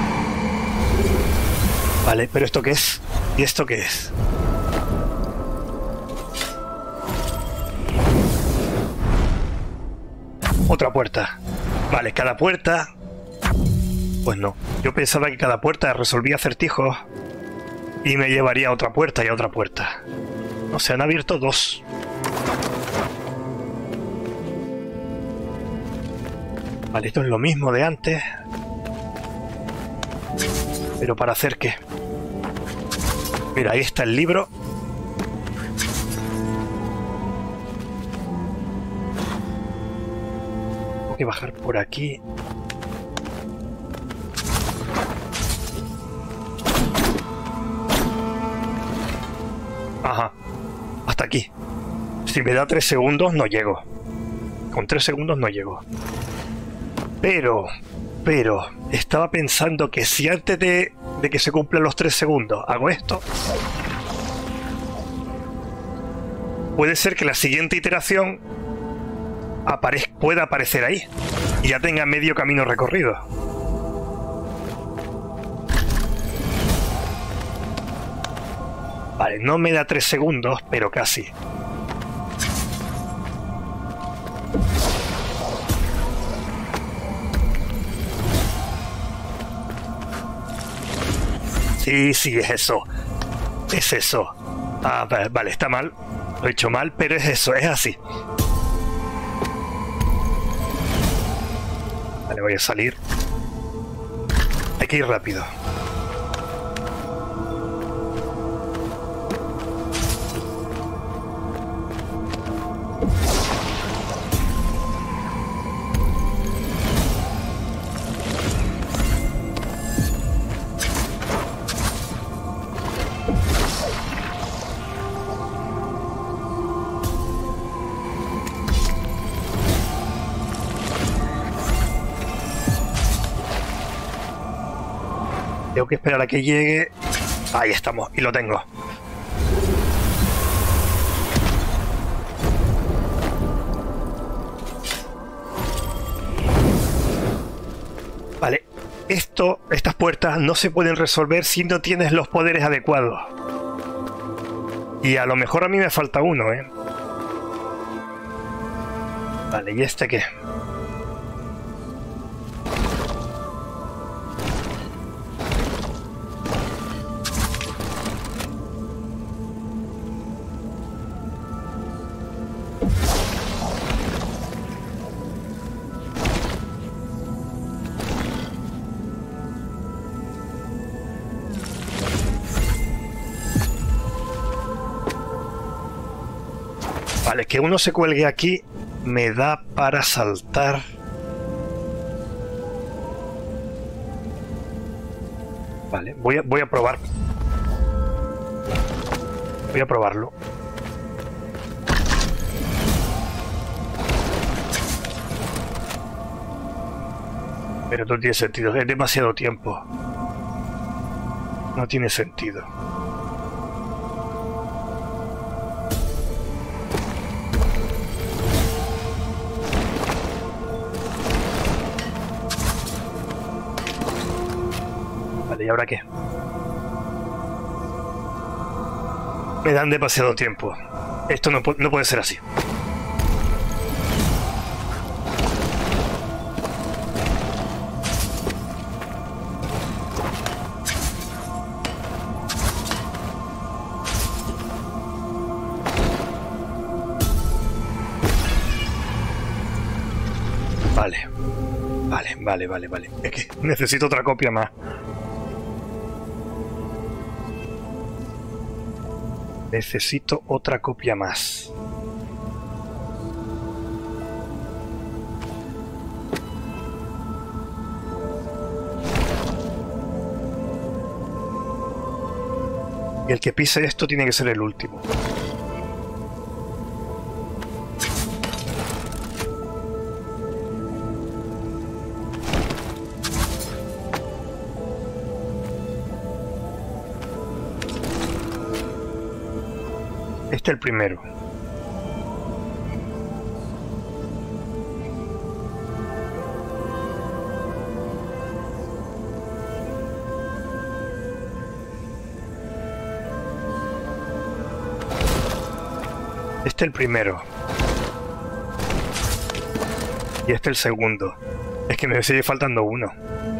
Vale, pero ¿esto qué es? ¿Y esto qué es? Otra puerta. Vale, cada puerta... Pues no. Yo pensaba que cada puerta resolvía acertijos y me llevaría a otra puerta y a otra puerta. No, se han abierto 2. Vale, esto es lo mismo de antes. ¿Pero para hacer qué? Mira, ahí está el libro. Tengo que bajar por aquí. Ajá. Hasta aquí. Si me da 3 segundos no llego. Con 3 segundos no llego. Pero estaba pensando que si antes de que se cumplan los 3 segundos hago esto, puede ser que la siguiente iteración pueda aparecer ahí y ya tenga medio camino recorrido. Vale, no me da 3 segundos, pero casi. Sí, es eso. Es eso. Ah, vale, está mal. Lo he hecho mal, pero es eso, es así. Vale, voy a salir. Hay que ir rápido. Tengo que esperar a que llegue. Ahí estamos, y lo tengo. Vale, estas puertas no se pueden resolver si no tienes los poderes adecuados. Y a lo mejor a mí me falta uno, ¿eh? Vale, ¿y este qué? Vale, que uno se cuelgue aquí me da para saltar. Vale, voy a probar. Voy a probarlo. Pero no tiene sentido, es demasiado tiempo. No tiene sentido. ¿y ahora qué? Me dan demasiado tiempo. Esto no puede ser así. Vale. Es que necesito otra copia más. Necesito otra copia más. Y el que pise esto tiene que ser el último. Este es el primero. Este es el primero. Y este es el segundo. Es que me sigue faltando uno.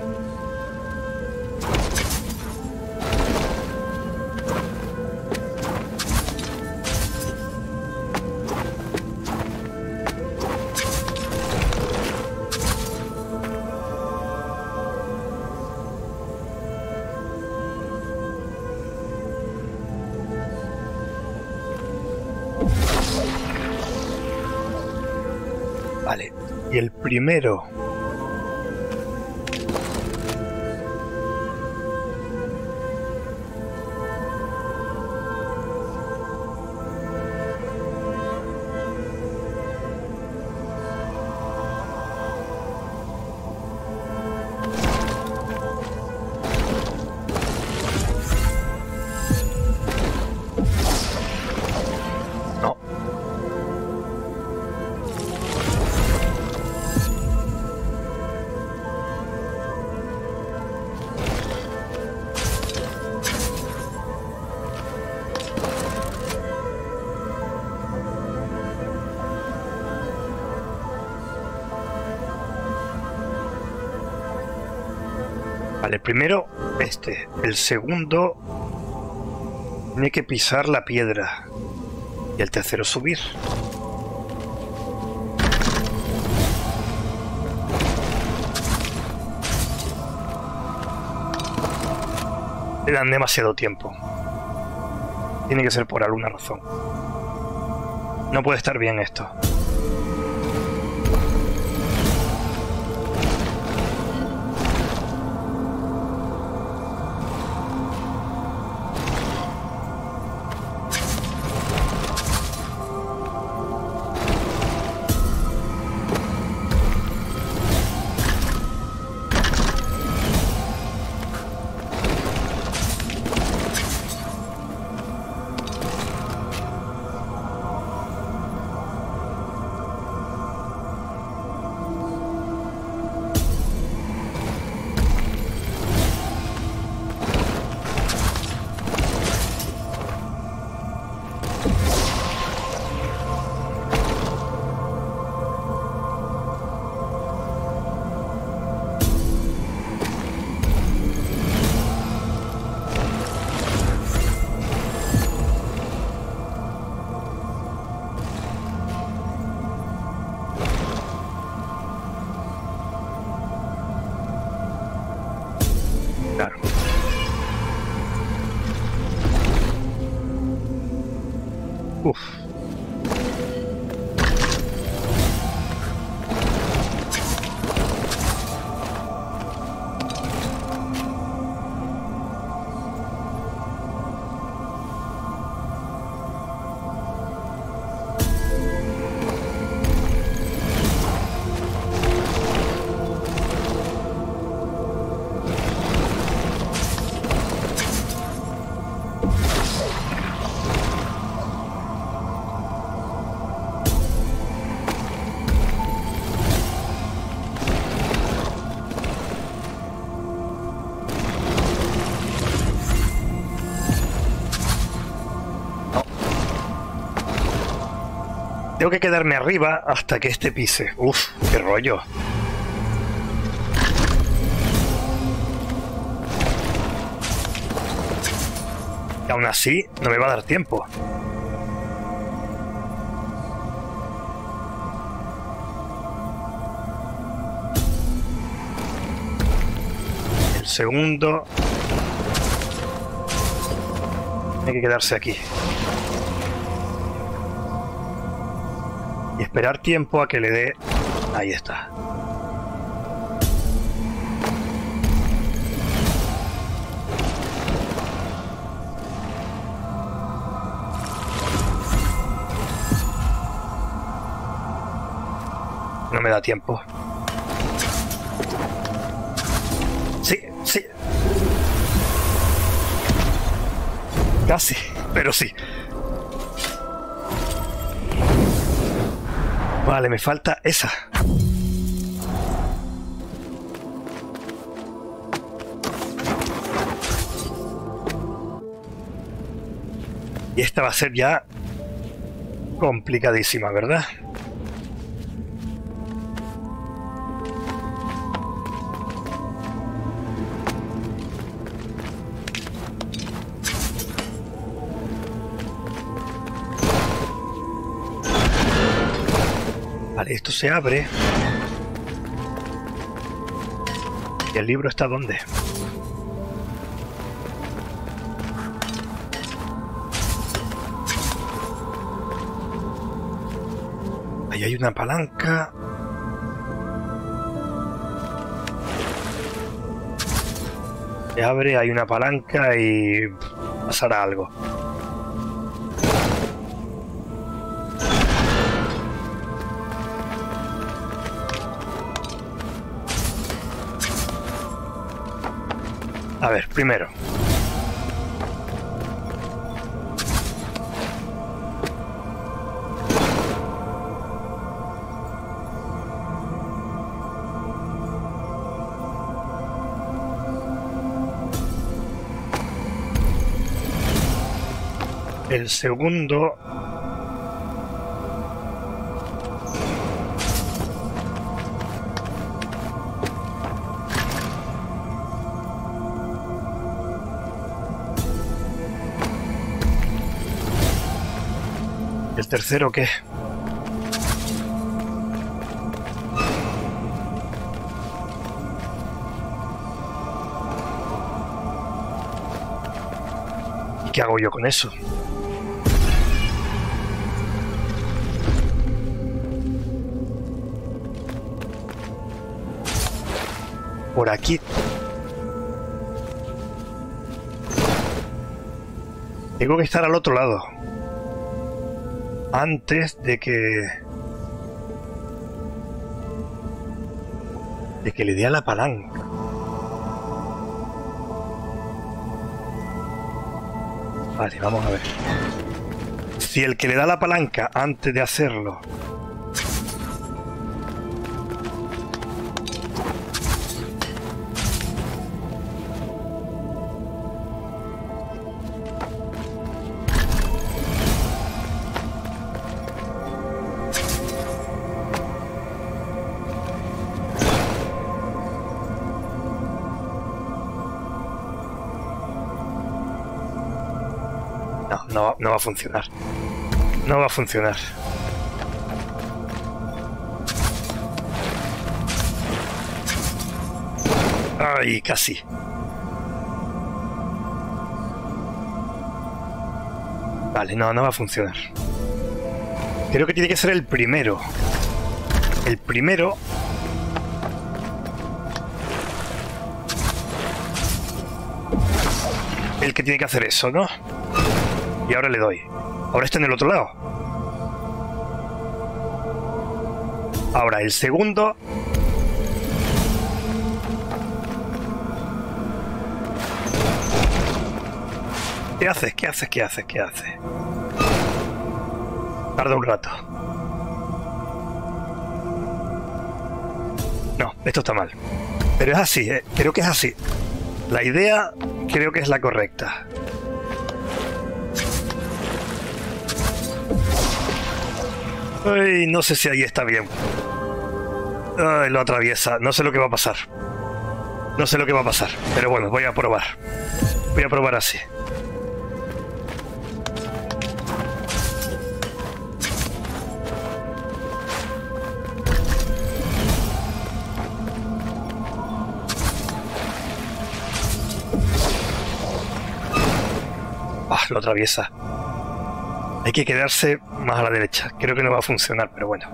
Vale, y el primero. No. Vale, primero este. El segundo tiene que pisar la piedra. Y el tercero subir. Le dan demasiado tiempo. Tiene que ser por alguna razón. No puede estar bien esto. Claro. Uf. Tengo que quedarme arriba hasta que este pise. Uf, qué rollo. Y aún así, no me va a dar tiempo. El segundo... Hay que quedarse aquí. Y esperar tiempo a que le dé... Ahí está. No me da tiempo. Sí, sí. Casi, pero sí. Vale, me falta esa. Y esta va a ser ya complicadísima, ¿verdad? Vale, esto se abre. ¿Y el libro está dónde? Ahí hay una palanca. Se abre, hay una palanca y pasará algo. A ver, primero. El segundo... ¿El tercero qué? ¿Y qué hago yo con eso? Por aquí. Tengo que estar al otro lado. Antes de que le dé a la palanca. Vale, vamos a ver. Si el que le da la palanca antes de hacerlo no va a funcionar. No va a funcionar. Ay, casi. Vale, no va a funcionar. Creo que tiene que ser el primero. El primero... El que tiene que hacer eso, ¿no? Y ahora le doy. Ahora está en el otro lado. Ahora el segundo. ¿Qué haces? ¿Qué haces? ¿Qué haces? ¿Qué haces? Tarda un rato. No, esto está mal. Pero es así, ¿eh? Creo que es así. La idea creo que es la correcta. Ay, no sé si ahí está bien. Ay, lo atraviesa. No sé lo que va a pasar. No sé lo que va a pasar. Pero bueno, voy a probar. Voy a probar así. Ah, lo atraviesa. Hay que quedarse más a la derecha. Creo que no va a funcionar, pero bueno.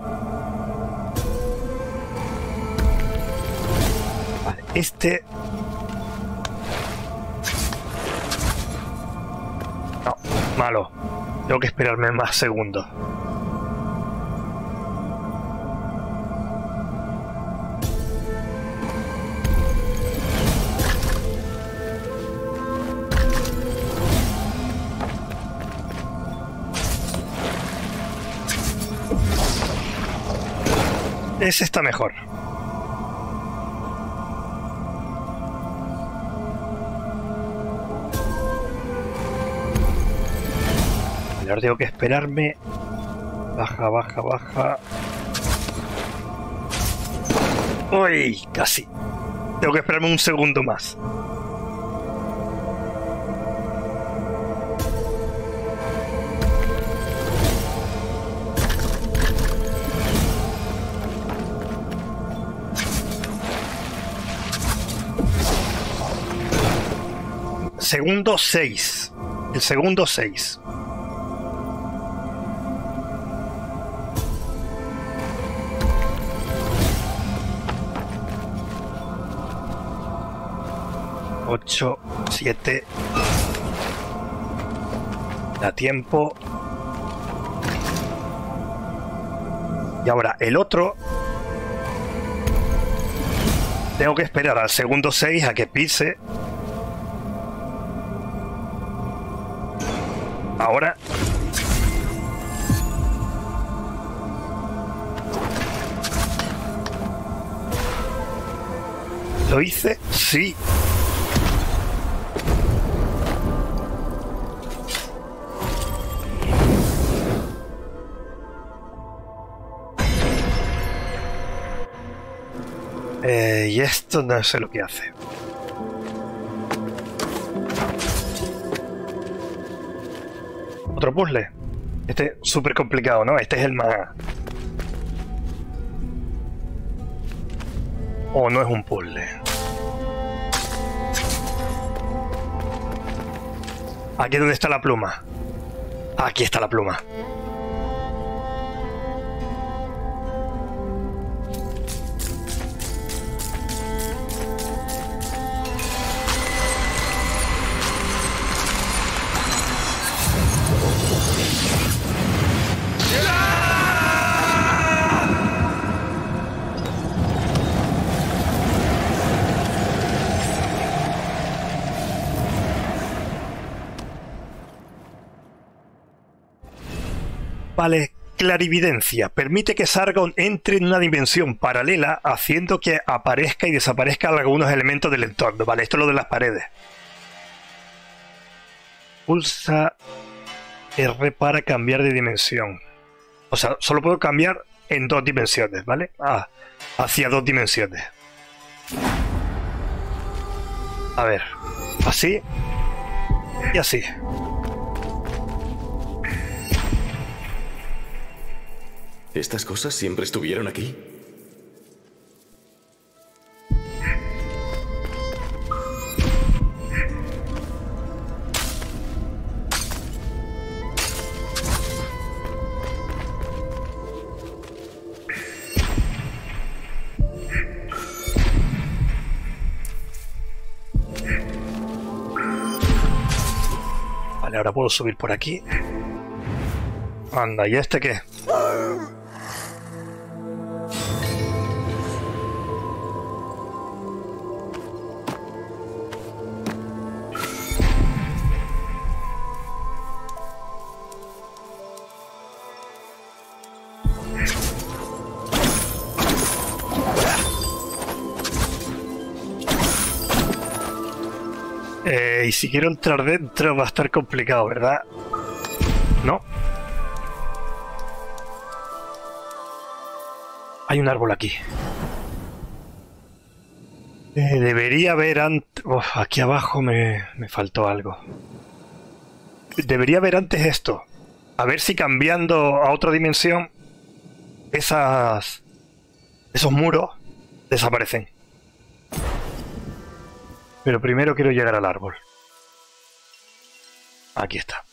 Vale, este... No, malo. Tengo que esperarme más segundos. Ese está mejor. Ahora tengo que esperarme. Baja, baja, baja. ¡Uy! Casi. Tengo que esperarme un segundo más. Segundo 6. El segundo 6. Ocho, 7. Da tiempo. Y ahora el otro. Tengo que esperar al segundo 6 a que pise. Ahora. ¿Lo hice? Sí. Y esto no sé lo que hace. Otro puzzle. Este es súper complicado, ¿no? Este es el más... Oh, no es un puzzle. Aquí es donde está la pluma. Aquí está la pluma. Vale, clarividencia. Permite que Sargon entre en una dimensión paralela haciendo que aparezca y desaparezca algunos elementos del entorno. Vale, esto es lo de las paredes. Pulsa R para cambiar de dimensión. O sea, solo puedo cambiar en 2 dimensiones, ¿vale? Ah, hacia 2 dimensiones. A ver, así y así. ¿Estas cosas siempre estuvieron aquí? Vale, ahora puedo subir por aquí. Anda, ¿y este qué? Y si quiero entrar dentro va a estar complicado, ¿verdad? No. Hay un árbol aquí. Debería haber antes... aquí abajo me faltó algo. Debería haber antes esto. A ver si cambiando a otra dimensión esos muros desaparecen. Pero primero quiero llegar al árbol. Aquí está.